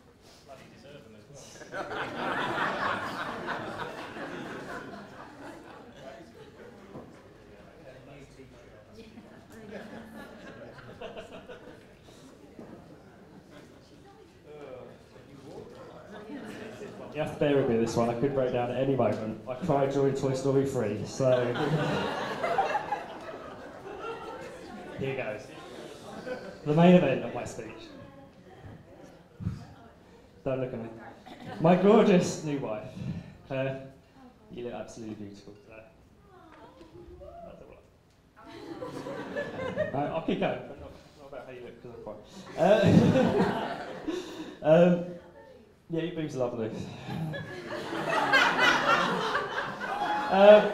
You have to bear with me this one, I could break down at any moment. I cried during Toy Story three, so... Here goes. The main event of my speech. Don't look at me. My gorgeous new wife. Claire, you look absolutely beautiful today. That's all. uh, I'll keep going, but not, not about how you look, because I'm fine. Uh, um, Yeah, your boobs are lovely. um,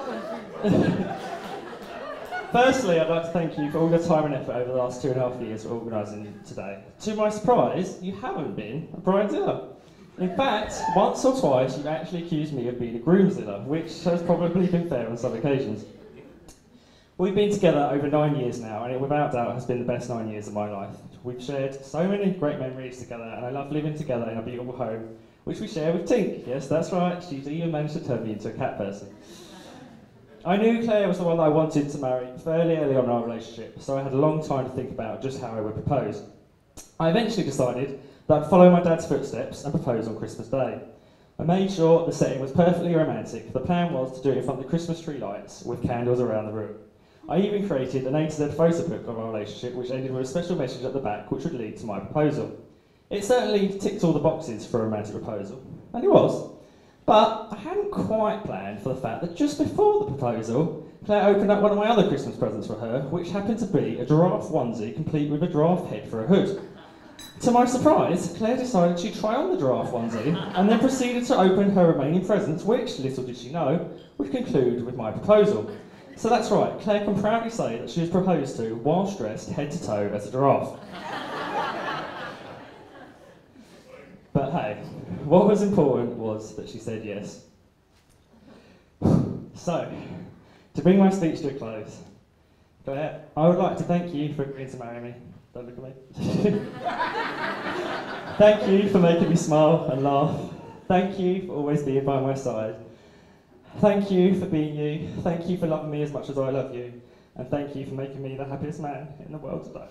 firstly, I'd like to thank you for all your time and effort over the last two and a half years for organising today. To my surprise, you haven't been a bridezilla. In fact, once or twice you've actually accused me of being a groomzilla, which has probably been fair on some occasions. We've been together over nine years now, and it without doubt has been the best nine years of my life. We've shared so many great memories together, and I love living together in a beautiful home, which we share with Tink. Yes, that's right, she's even managed to turn me into a cat person. I knew Claire was the one that I wanted to marry fairly early on in our relationship, so I had a long time to think about just how I would propose. I eventually decided that I'd follow my dad's footsteps and propose on Christmas Day. I made sure the setting was perfectly romantic. The plan was to do it in front of the Christmas tree lights with candles around the room. I even created an A to Z photo book of our relationship, which ended with a special message at the back which would lead to my proposal. It certainly ticked all the boxes for a romantic proposal, and it was. But I hadn't quite planned for the fact that just before the proposal, Claire opened up one of my other Christmas presents for her, which happened to be a giraffe onesie complete with a giraffe head for a hood. To my surprise, Claire decided she'd try on the giraffe onesie and then proceeded to open her remaining presents, which, little did she know, would conclude with my proposal. So that's right, Claire can proudly say that she was proposed to whilst dressed head to toe as a giraffe. But hey, what was important was that she said yes. So, to bring my speech to a close, Claire, I would like to thank you for agreeing to marry me. Don't look at me. Thank you for making me smile and laugh. Thank you for always being by my side. Thank you for being you. Thank you for loving me as much as I love you. And thank you for making me the happiest man in the world today.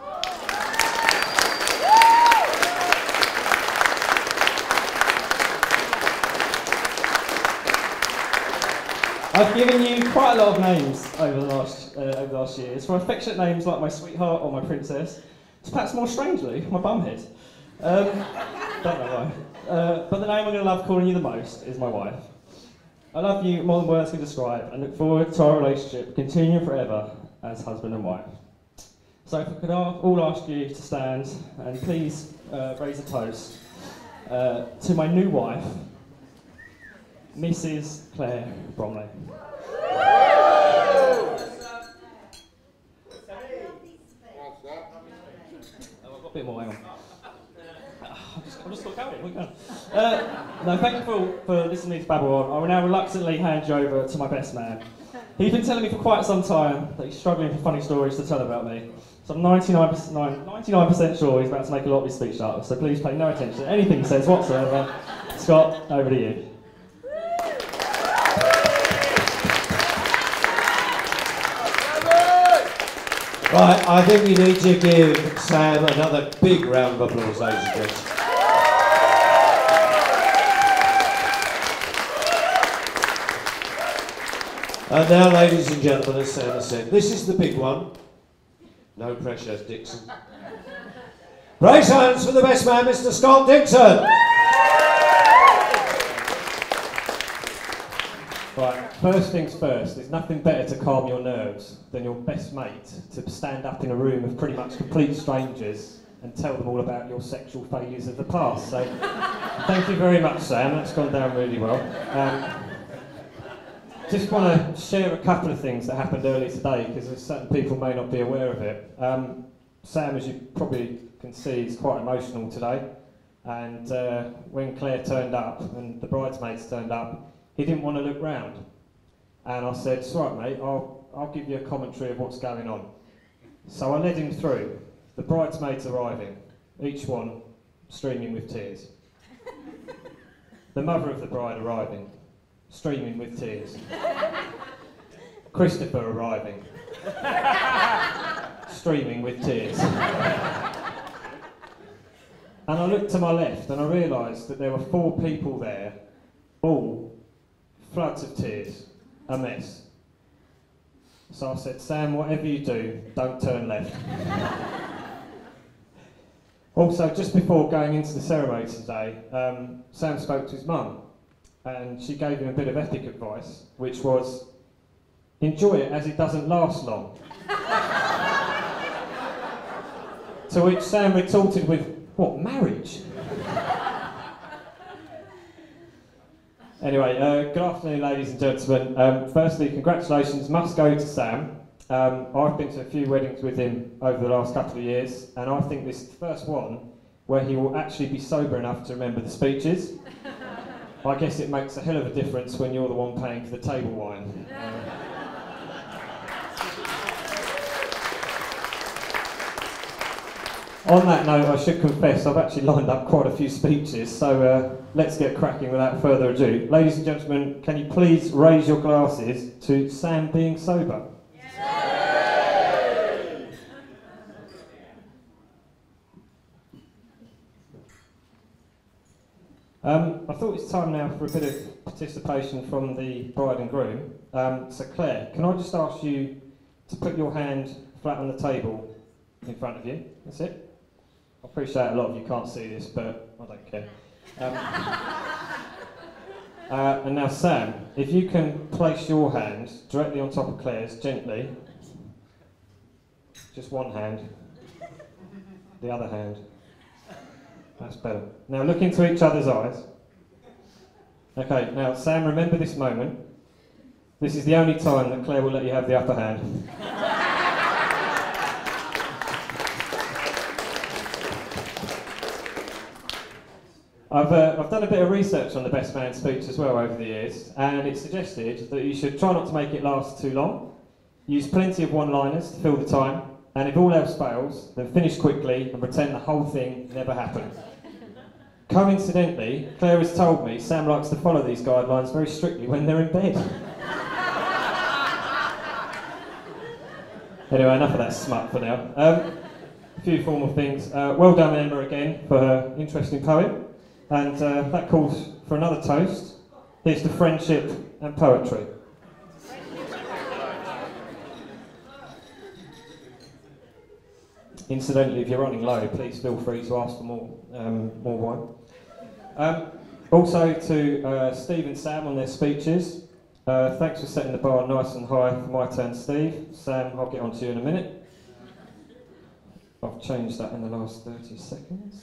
I've given you quite a lot of names over the last uh, over the last years, from affectionate names like my sweetheart or my princess, to perhaps more strangely, my bumhead. Um, don't know why. Uh, but the name I'm going to love calling you the most is my wife. I love you more than words can describe, and look forward to our relationship continuing forever as husband and wife. So if I could all ask you to stand and please uh, raise a toast uh, to my new wife, Missus Claire Bromley. Oh, I've got a bit more, hang on. I've just, I've just got going, we're going. Uh, no, thank you for, for listening to babble on. I will now reluctantly hand you over to my best man. He's been telling me for quite some time that he's struggling for funny stories to tell about me. So I'm ninety-nine percent sure he's about to make a lot of his speech up, so please pay no attention to anything he says whatsoever. Scott, over to you. Right, I think we need to give Sam another big round of applause, ladies and gents. And now, ladies and gentlemen, as Sam has said, this is the big one. No pressure, Dixon. Raise hands for the best man, Mister Scott Dixon. Right, first things first, there's nothing better to calm your nerves than your best mate to stand up in a room of pretty much complete strangers and tell them all about your sexual failures of the past. So, thank you very much, Sam, that's gone down really well. Um, just want to share a couple of things that happened earlier today, because certain people may not be aware of it. Um, Sam, as you probably can see, is quite emotional today, and uh, when Claire turned up and the bridesmaids turned up, he didn't want to look round. And I said, it's right, mate, I'll, I'll give you a commentary of what's going on. So I led him through. The bridesmaids arriving, each one streaming with tears. The mother of the bride arriving, streaming with tears. Christopher arriving, streaming with tears. And I looked to my left and I realised that there were four people there, all floods of tears, a mess. So I said, Sam, whatever you do, don't turn left. Also, just before going into the ceremony today, um, Sam spoke to his mum, and she gave him a bit of ethic advice, which was, enjoy it as it doesn't last long. To which Sam retorted with, what, marriage? Anyway, uh, good afternoon, ladies and gentlemen. Um, firstly, congratulations must go to Sam. Um, I've been to a few weddings with him over the last couple of years, and I think this is the first one where he will actually be sober enough to remember the speeches. I guess it makes a hell of a difference when you're the one paying for the table wine. Um, On that note, I should confess I've actually lined up quite a few speeches, so uh, let's get cracking without further ado. Ladies and gentlemen, can you please raise your glasses to Sam being sober? Yay! Um, I thought it's time now for a bit of participation from the bride and groom. Um, so Claire, can I just ask you to put your hand flat on the table in front of you? That's it. I appreciate a lot of you can't see this, but I don't care. Um, uh, and now Sam, if you can place your hand directly on top of Claire's, gently. Just one hand. The other hand. That's better. Now look into each other's eyes. Okay, now Sam, remember this moment. This is the only time that Claire will let you have the upper hand. I've, uh, I've done a bit of research on the best man speech as well over the years, and it suggested that you should try not to make it last too long, use plenty of one-liners to fill the time, and if all else fails, then finish quickly and pretend the whole thing never happened. Coincidentally, Claire has told me Sam likes to follow these guidelines very strictly when they're in bed. Anyway, enough of that smut for now. Um, a few formal things. Uh, well done, Emma, again, for her interesting poem. And uh, that calls for another toast. Here's to friendship and poetry. Incidentally, if you're running low, please feel free to ask for more, um, more wine. Um, also to uh, Steve and Sam on their speeches. Uh, thanks for setting the bar nice and high for my turn, Steve. Sam, I'll get on to you in a minute. I've changed that in the last thirty seconds.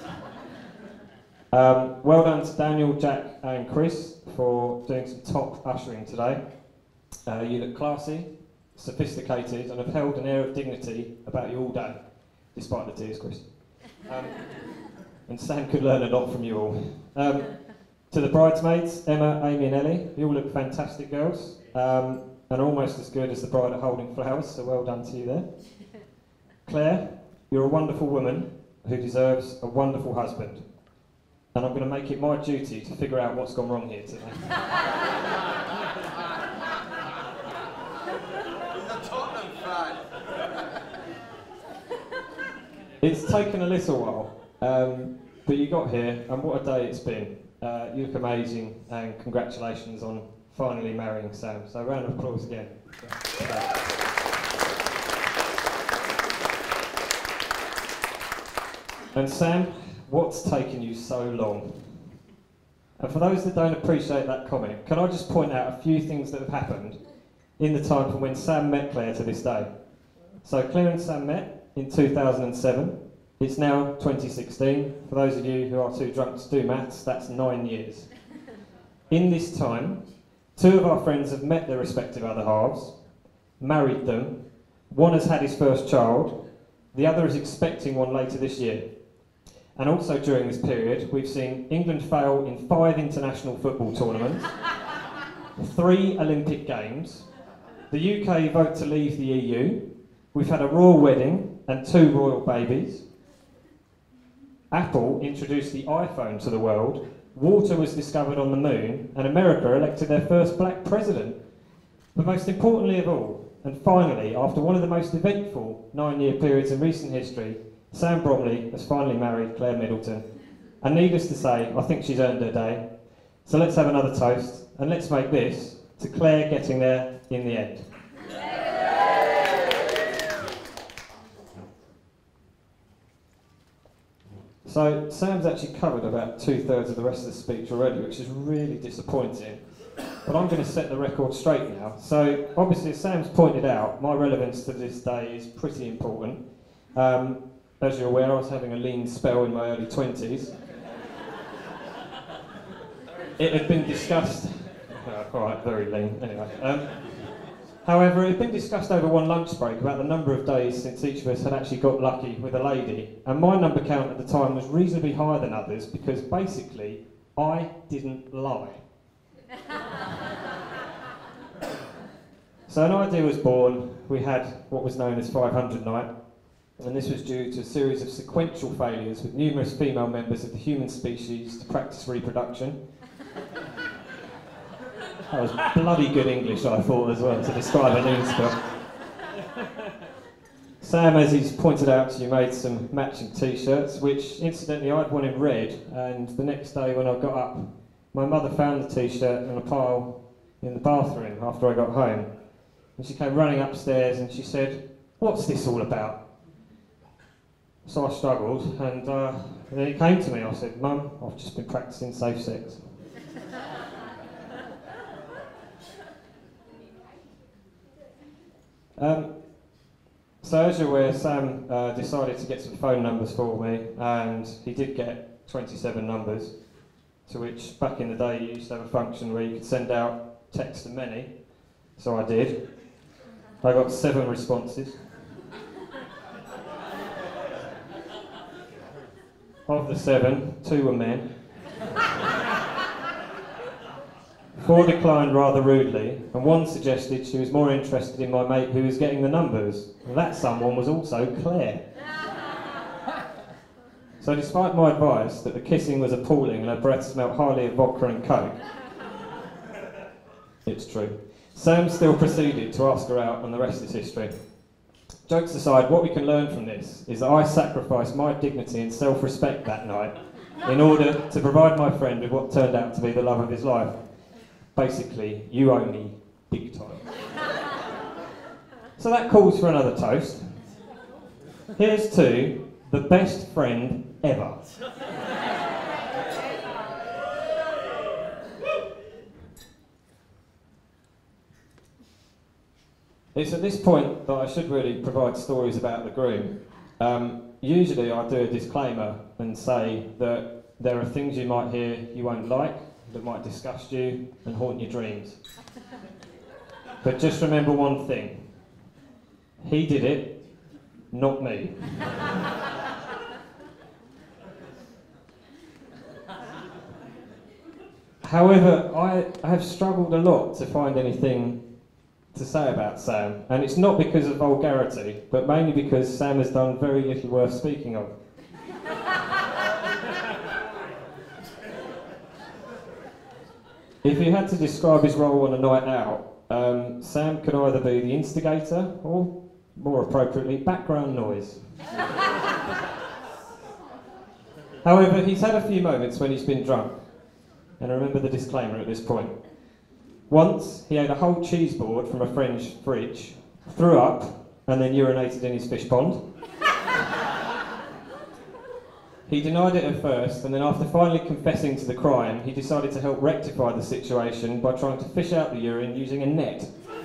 Um, well done to Daniel, Jack and Chris for doing some top ushering today. Uh, you look classy, sophisticated and have held an air of dignity about you all day, despite the tears, Chris. Um, and Sam could learn a lot from you all. Um, to the bridesmaids, Emma, Amy and Ellie, you all look fantastic girls, um, and almost as good as the bride at holding flowers, so well done to you there. Claire, you're a wonderful woman who deserves a wonderful husband. And I'm going to make it my duty to figure out what's gone wrong here today. It's taken a little while, um, but you got here, and what a day it's been. Uh, you look amazing, and congratulations on finally marrying Sam. So a round of applause again. And Sam, what's taken you so long? And for those that don't appreciate that comment, can I just point out a few things that have happened in the time from when Sam met Claire to this day? So Claire and Sam met in two thousand seven. It's now twenty sixteen. For those of you who are too drunk to do maths, that's nine years. In this time, two of our friends have met their respective other halves, married them. One has had his first child. The other is expecting one later this year. And also during this period, we've seen England fail in five international football tournaments, three Olympic Games, the U K vote to leave the E U, we've had a royal wedding and two royal babies, Apple introduced the iPhone to the world, water was discovered on the moon, and America elected their first black president. But most importantly of all, and finally, after one of the most eventful nine-year periods in recent history, Sam Bromley has finally married Claire Middleton. And needless to say, I think she's earned her day. So let's have another toast, and let's make this to Claire getting there in the end. So Sam's actually covered about two-thirds of the rest of the speech already, which is really disappointing. But I'm going to set the record straight now. So obviously, as Sam's pointed out, my relevance to this day is pretty important. Um, As you're aware, I was having a lean spell in my early twenties. It had been discussed... Oh, all right, very lean, anyway. Um, however, it had been discussed over one lunch break about the number of days since each of us had actually got lucky with a lady. And my number count at the time was reasonably higher than others because, basically, I didn't lie. So an idea was born. We had what was known as five hundred night. And this was due to a series of sequential failures with numerous female members of the human species to practice reproduction. That was bloody good English, I thought, as well, to describe a lean spell. Sam, as he's pointed out to you, made some matching t-shirts, which, incidentally, I'd one in red, and the next day when I got up, my mother found the t-shirt in a pile in the bathroom after I got home. And she came running upstairs and she said, "What's this all about?" So I struggled, and uh, then it came to me. I said, "Mum, I've just been practicing safe sex." um, So as you're aware, Sam uh, decided to get some phone numbers for me, and he did get twenty-seven numbers, to which back in the day you used to have a function where you could send out text to many, so I did. I got seven responses. Of the seven, two were men. Four declined rather rudely, and one suggested she was more interested in my mate who was getting the numbers. And that someone was also Claire. So despite my advice that the kissing was appalling and her breath smelt highly of vodka and coke, it's true, Sam still proceeded to ask her out, and the rest is history. Jokes aside, what we can learn from this is that I sacrificed my dignity and self-respect that night in order to provide my friend with what turned out to be the love of his life. Basically, you owe me big time. So that calls for another toast. Here's to the best friend ever. It's at this point that I should really provide stories about the groom. Um, usually I do a disclaimer and say that there are things you might hear you won't like, that might disgust you and haunt your dreams. But just remember one thing. He did it, not me. However, I, I have struggled a lot to find anything to say about Sam, and it's not because of vulgarity, but mainly because Sam has done very little worth speaking of. If you had to describe his role on a night out, um, Sam could either be the instigator or, more appropriately, background noise. However, he's had a few moments when he's been drunk, and remember the disclaimer at this point. Once, he ate a whole cheese board from a friend's fridge, threw up, and then urinated in his fish pond. He denied it at first, and then after finally confessing to the crime, he decided to help rectify the situation by trying to fish out the urine using a net.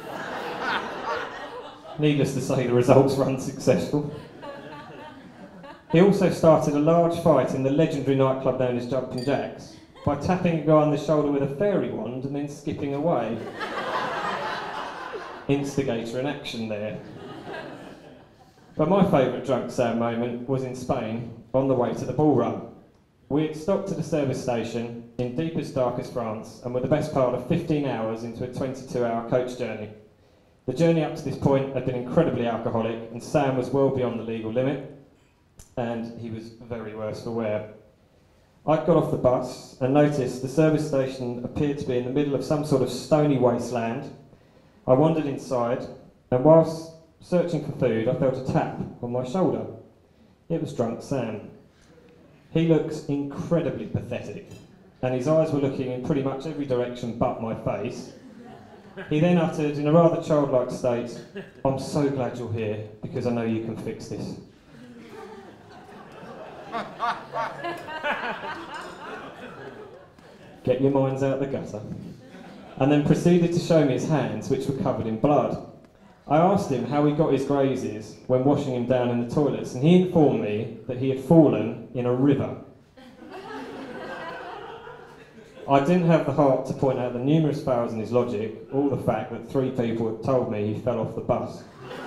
Needless to say, the results were unsuccessful. He also started a large fight in the legendary nightclub known as Jumpin' Jacks by tapping a guy on the shoulder with a fairy wand and then skipping away. Instigator in action there. But my favourite drunk Sam moment was in Spain, on the way to the ball run. We had stopped at a service station in deepest, darkest France and were the best part of fifteen hours into a twenty-two hour coach journey. The journey up to this point had been incredibly alcoholic, and Sam was well beyond the legal limit, and he was very worse for wear. I'd got off the bus and noticed the service station appeared to be in the middle of some sort of stony wasteland. I wandered inside, and whilst searching for food, I felt a tap on my shoulder. It was drunk Sam. He looks incredibly pathetic, and his eyes were looking in pretty much every direction but my face. He then uttered, in a rather childlike state, "I'm so glad you're here, because I know you can fix this." Get your minds out the gutter. And then proceeded to show me his hands, which were covered in blood. I asked him how he got his grazes when washing him down in the toilets, and he informed me that he had fallen in a river. I didn't have the heart to point out the numerous flaws in his logic, or the fact that three people had told me he fell off the bus.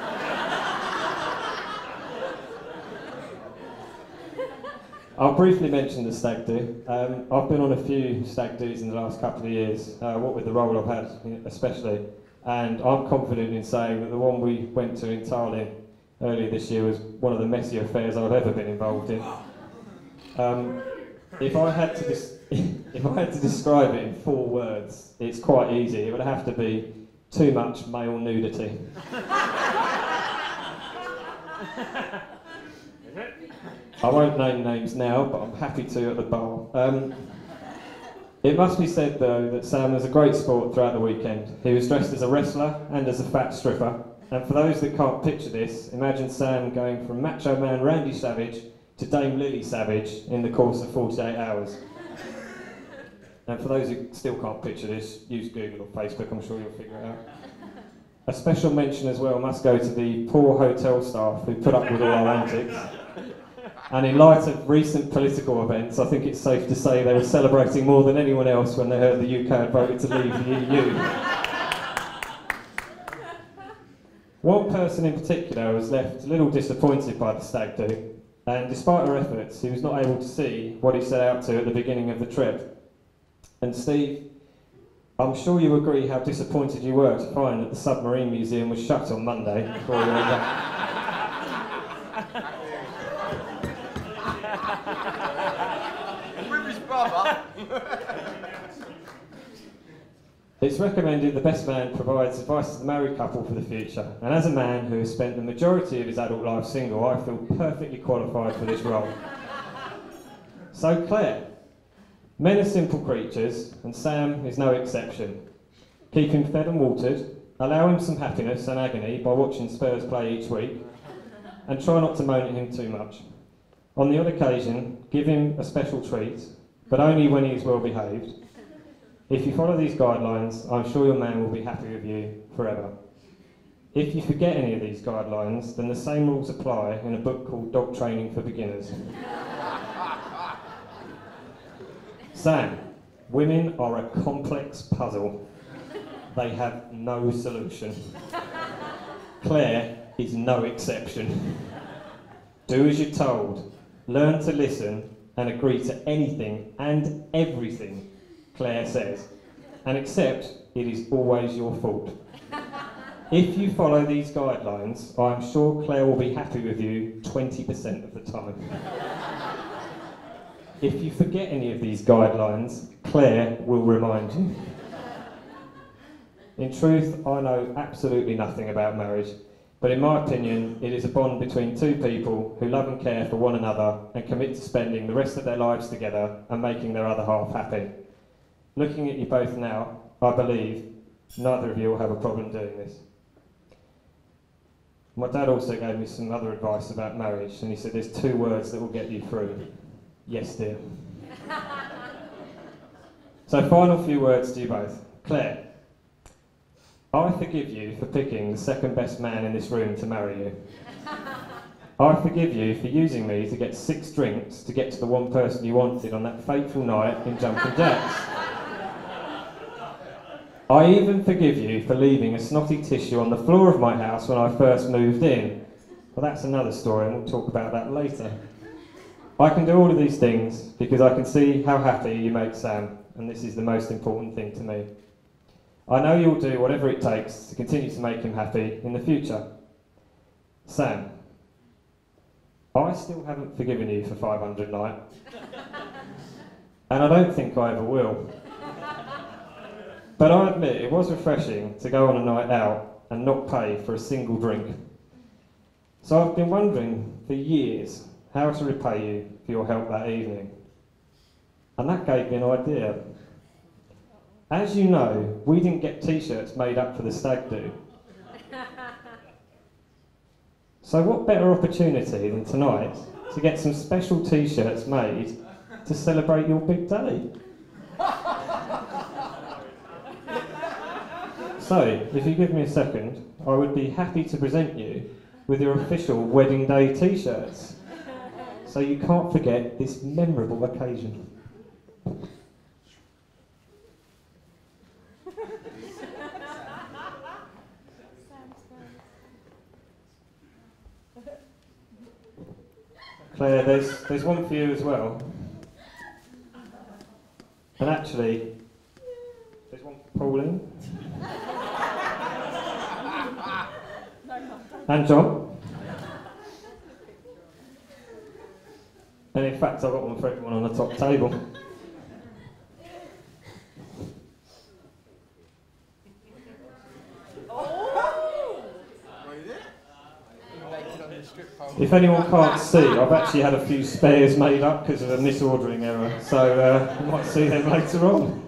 I'll briefly mention the stag do. Um, I've been on a few stag do's in the last couple of years, uh, what with the role I've had especially, and I'm confident in saying that the one we went to in Tallinn earlier this year was one of the messier affairs I've ever been involved in. Um, if I had to dis if I had to describe it in four words, it's quite easy. It would have to be too much male nudity. I won't name names now, but I'm happy to at the bar. Um, it must be said, though, that Sam was a great sport throughout the weekend. He was dressed as a wrestler and as a fat stripper. And for those that can't picture this, imagine Sam going from Macho Man Randy Savage to Dame Lily Savage in the course of forty-eight hours. And for those who still can't picture this, use Google or Facebook, I'm sure you'll figure it out. A special mention as well must go to the poor hotel staff who put up with all our antics. And in light of recent political events, I think it's safe to say they were celebrating more than anyone else when they heard the U K had voted to leave the E U. One person in particular was left a little disappointed by the stag do, and despite her efforts, he was not able to see what he set out to at the beginning of the trip. And Steve, I'm sure you agree how disappointed you were to find that the Submarine Museum was shut on Monday before you went back. With his brother. It's recommended the best man provides advice to the married couple for the future, and as a man who has spent the majority of his adult life single, I feel perfectly qualified for this role. So Claire, men are simple creatures, and Sam is no exception. Keep him fed and watered, allow him some happiness and agony by watching Spurs play each week, and try not to moan at him too much. On the odd occasion, give him a special treat, but only when he is well behaved. If you follow these guidelines, I'm sure your man will be happy with you forever. If you forget any of these guidelines, then the same rules apply in a book called Dog Training for Beginners. Sam, women are a complex puzzle. They have no solution. Claire is no exception. Do as you're told. Learn to listen and agree to anything and everything Claire says, and accept it is always your fault. If you follow these guidelines, I'm sure Claire will be happy with you twenty percent of the time. If you forget any of these guidelines, Claire will remind you. In truth, I know absolutely nothing about marriage, but in my opinion, it is a bond between two people who love and care for one another and commit to spending the rest of their lives together and making their other half happy. Looking at you both now, I believe neither of you will have a problem doing this. My dad also gave me some other advice about marriage, and he said there's two words that will get you through. Yes, dear. So final few words to you both. Claire, I forgive you for picking the second best man in this room to marry you. I forgive you for using me to get six drinks to get to the one person you wanted on that fateful night in Jumping Jacks. I even forgive you for leaving a snotty tissue on the floor of my house when I first moved in. Well, that's another story, and we'll talk about that later. I can do all of these things because I can see how happy you make Sam, and this is the most important thing to me. I know you'll do whatever it takes to continue to make him happy in the future. Sam, I still haven't forgiven you for five hundred night, and I don't think I ever will. But I admit it was refreshing to go on a night out and not pay for a single drink. So I've been wondering for years how to repay you for your help that evening. And that gave me an idea. As you know, we didn't get t-shirts made up for the stag do. So what better opportunity than tonight to get some special t-shirts made to celebrate your big day? So, if you give me a second, I would be happy to present you with your official wedding day t-shirts, so you can't forget this memorable occasion. Claire, there's, there's one for you as well. And actually, there's one for Pauline. And John. And in fact, I've got one for everyone on the top table. If anyone can't see, I've actually had a few spares made up because of a misordering error, so uh, you might see them later on.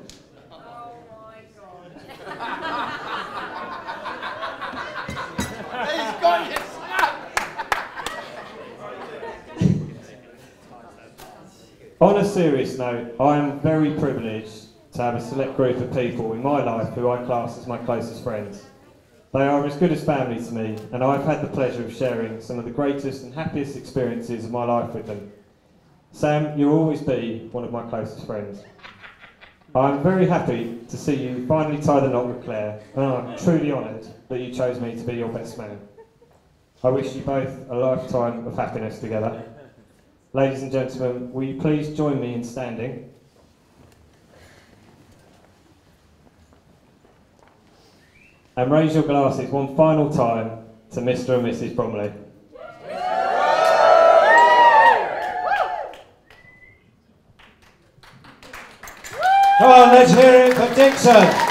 On a serious note, I am very privileged to have a select group of people in my life who I class as my closest friends. They are as good as family to me, and I've had the pleasure of sharing some of the greatest and happiest experiences of my life with them. Sam, you'll always be one of my closest friends. I'm very happy to see you finally tie the knot with Claire, and I'm truly honoured that you chose me to be your best man. I wish you both a lifetime of happiness together. Ladies and gentlemen, will you please join me in standing? And raise your glasses one final time to Mister and Missus Bromley. Come on, let's hear it for Dixon.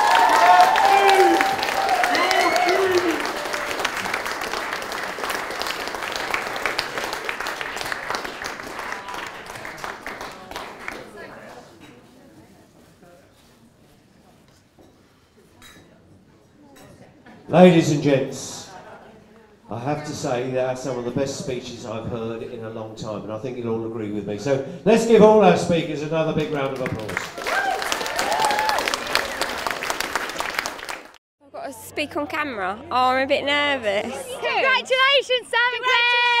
Ladies and gents, I have to say that are some of the best speeches I've heard in a long time, and I think you'll all agree with me. So let's give all our speakers another big round of applause. I've got to speak on camera. Oh, I'm a bit nervous. Congratulations, Sam and Claire!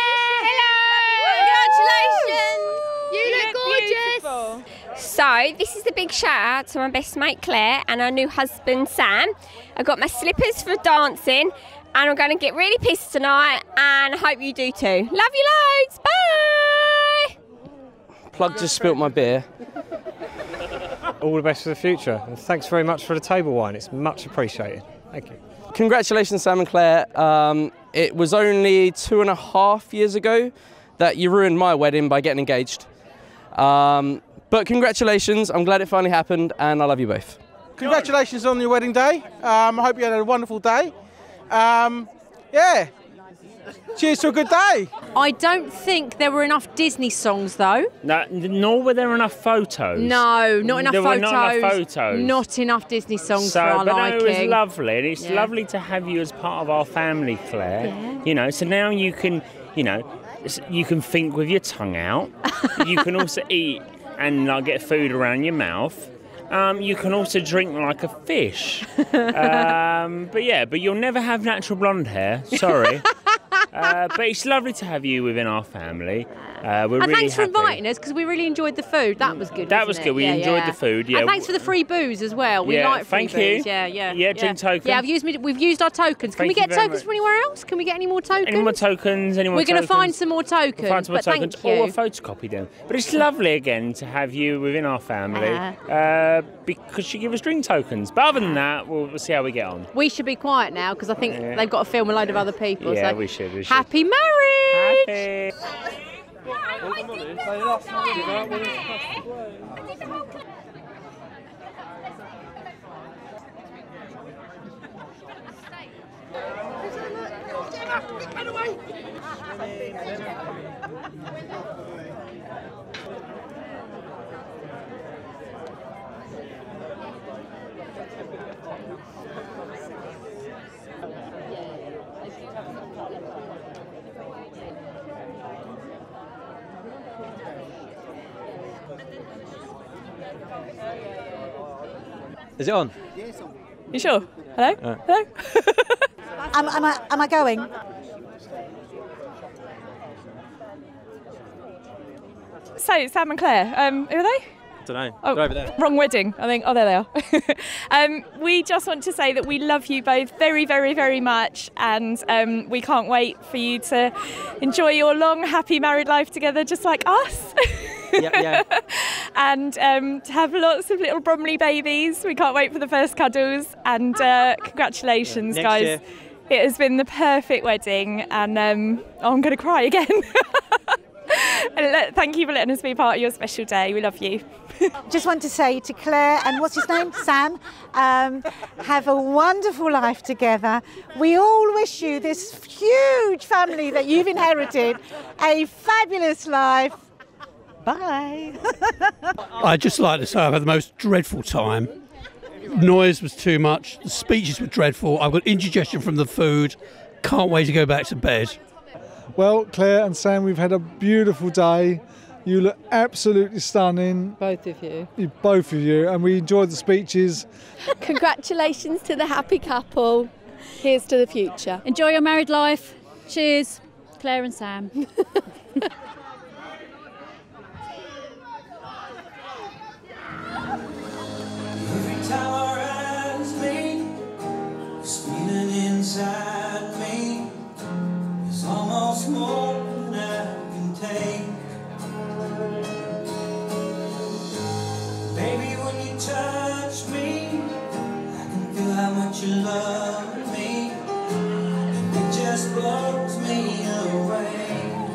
Hello! Congratulations! You, You look, look gorgeous! So, this is the big shout out to my best mate Claire and her new husband Sam. I got my slippers for dancing and I'm going to get really pissed tonight and I hope you do too. Love you loads, bye! Plug just spilt my beer. All the best for the future. And thanks very much for the table wine. It's much appreciated. Thank you. Congratulations, Sam and Claire. Um, it was only two and a half years ago that you ruined my wedding by getting engaged. Um, but congratulations, I'm glad it finally happened and I love you both. Congratulations on your wedding day. Um, I hope you had a wonderful day. Um, yeah. Cheers to a good day. I don't think there were enough Disney songs though. No, nor were there enough photos. No, not enough there photos. Were not enough photos. Not enough Disney songs so, for our but liking. no, it was lovely, and it's Yeah. lovely to have you as part of our family, Claire. Yeah. You know, so now you can, you know, you can think with your tongue out. You can also eat and like get food around your mouth. Um, you can also drink like a fish. um, but yeah, but you'll never have natural blonde hair. Sorry. Uh, but it's lovely to have you within our family. Uh, we're and really thanks happy. for inviting us because we really enjoyed the food. That was good. That wasn't was it? good. We Yeah, enjoyed yeah. the food. Yeah. And thanks for the free booze as well. We Yeah, like free thank booze. you. Yeah, yeah. Yeah, drink tokens. Yeah, I've used me, we've used our tokens. Can Thank we you get very tokens much. from anywhere else? Can we get any more tokens? Any more tokens? Any more We're going to tokens? find some more tokens. We'll find some more but tokens. thank you. Or a photocopy them. But it's lovely again to have you within our family Uh-huh. uh, because you give us drink tokens. But other than that, we'll, we'll see how we get on. We should be quiet now because I think Yeah. they've got to film a load of other people. Yeah, so. we should. We should. Happy marriage! Happy. Is it on? You sure? Hello? Uh. Hello? Am, am, I, am I going? So, Sam and Claire, um, who are they? I don't know. Oh, They're over there. wrong wedding, I think. Oh, there they are. um, we just want to say that we love you both very, very, very much, and um, we can't wait for you to enjoy your long, happy married life together, just like us. Yeah, yeah. and um, to have lots of little Bromley babies. We can't wait for the first cuddles, and uh, congratulations, Next guys. year. It has been the perfect wedding, and um, oh, I'm going to cry again. And let, thank you for letting us be part of your special day. We love you. Just want to say to Claire and what's his name, Sam, um, have a wonderful life together. We all wish you, this huge family that you've inherited, a fabulous life. Bye. I'd just like to say I've had the most dreadful time. Noise was too much, the speeches were dreadful, I've got indigestion from the food, can't wait to go back to bed. Well, Claire and Sam, we've had a beautiful day. You look absolutely stunning. Both of you. you both of you, and we enjoyed the speeches. Congratulations to the happy couple. Here's to the future. Enjoy your married life. Cheers, Claire and Sam. Every time our eyes meet, this feeling inside me is almost more than I can take. Baby, when you touch me, I can feel how much you love me, and it just blows me away.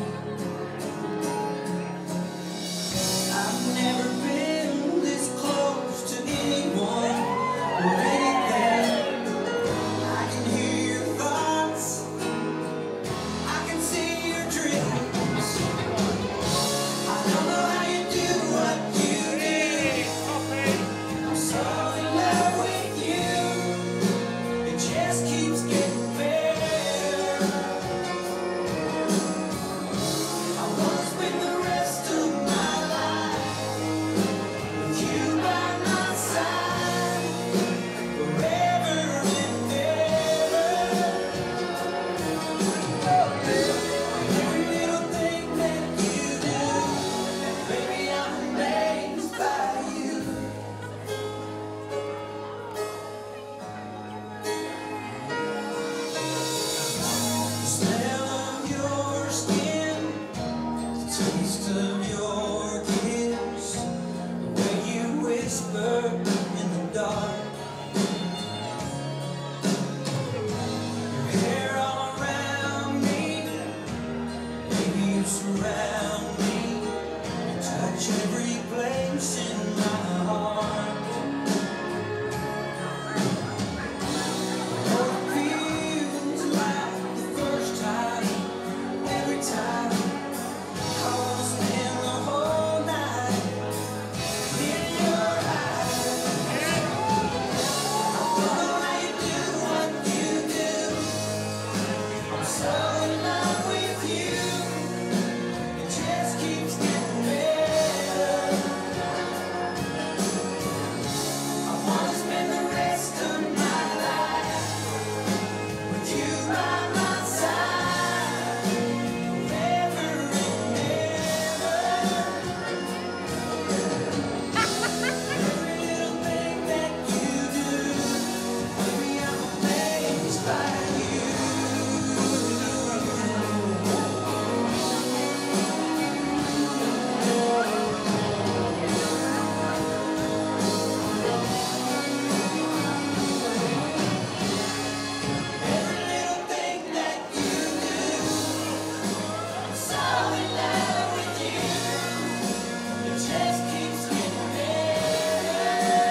I've never been this close to anyone or anything. I can hear your thoughts, I can see your dreams. I don't know how you do what you do. I'm so in love with you, it just keeps getting better. I wanna spend the rest of my life with you by my side, forever and ever. Every little thing that you do, baby, I'm amazed by you. The smell of your skin, the taste of your kiss, the way you whisper in the dark. Your hair all around me, baby, you surround me. You touch every place in my heart. Oh, it feels like the first time, every time. I wanna spend the whole night in your eyes. I don't know how you do what you do. I'm so in love with you, it just keeps getting better. I wanna spend the rest of my life with you by my side, forever and ever. Every little thing that you do, baby, I'm amazed by you. Every little thing that you do, I'm so in love with you, it just keeps getting better.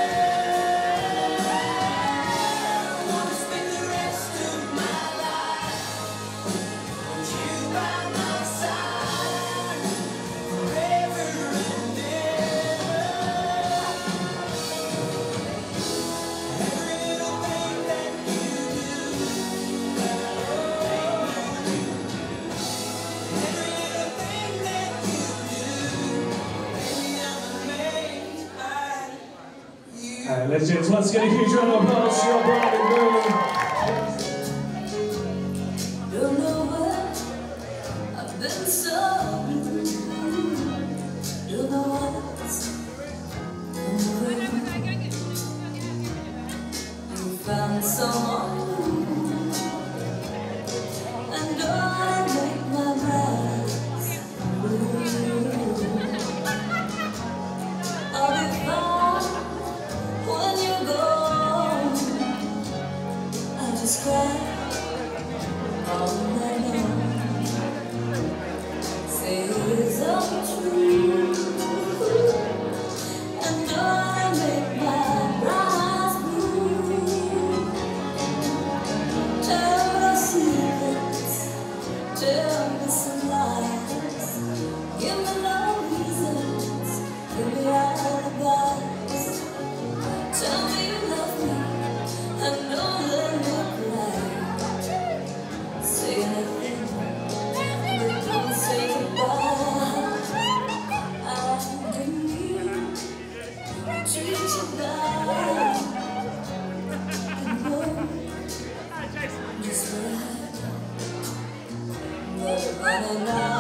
I wanna spend the rest of my life with you by my side, forever and ever. Every little thing that you do, every little thing that you do, baby, I'm amazed by you. Uh, ladies and gentlemen, once again, a huge round of applause to your bride and groom. Don't know what I've been so blue. Don't know what's wrong. You found someone new, and I make my eyes blue. I'll be fine when you're gone. I just cry all night long. Say it's untrue, and I make my eyes blue. Tell me secrets, tell me some lies. Give me no reasons, give me alibis. Tell me you love me, I know that look right. Say anything, but don't say goodbye. I didn't mean to treat you bad. And no, na na na.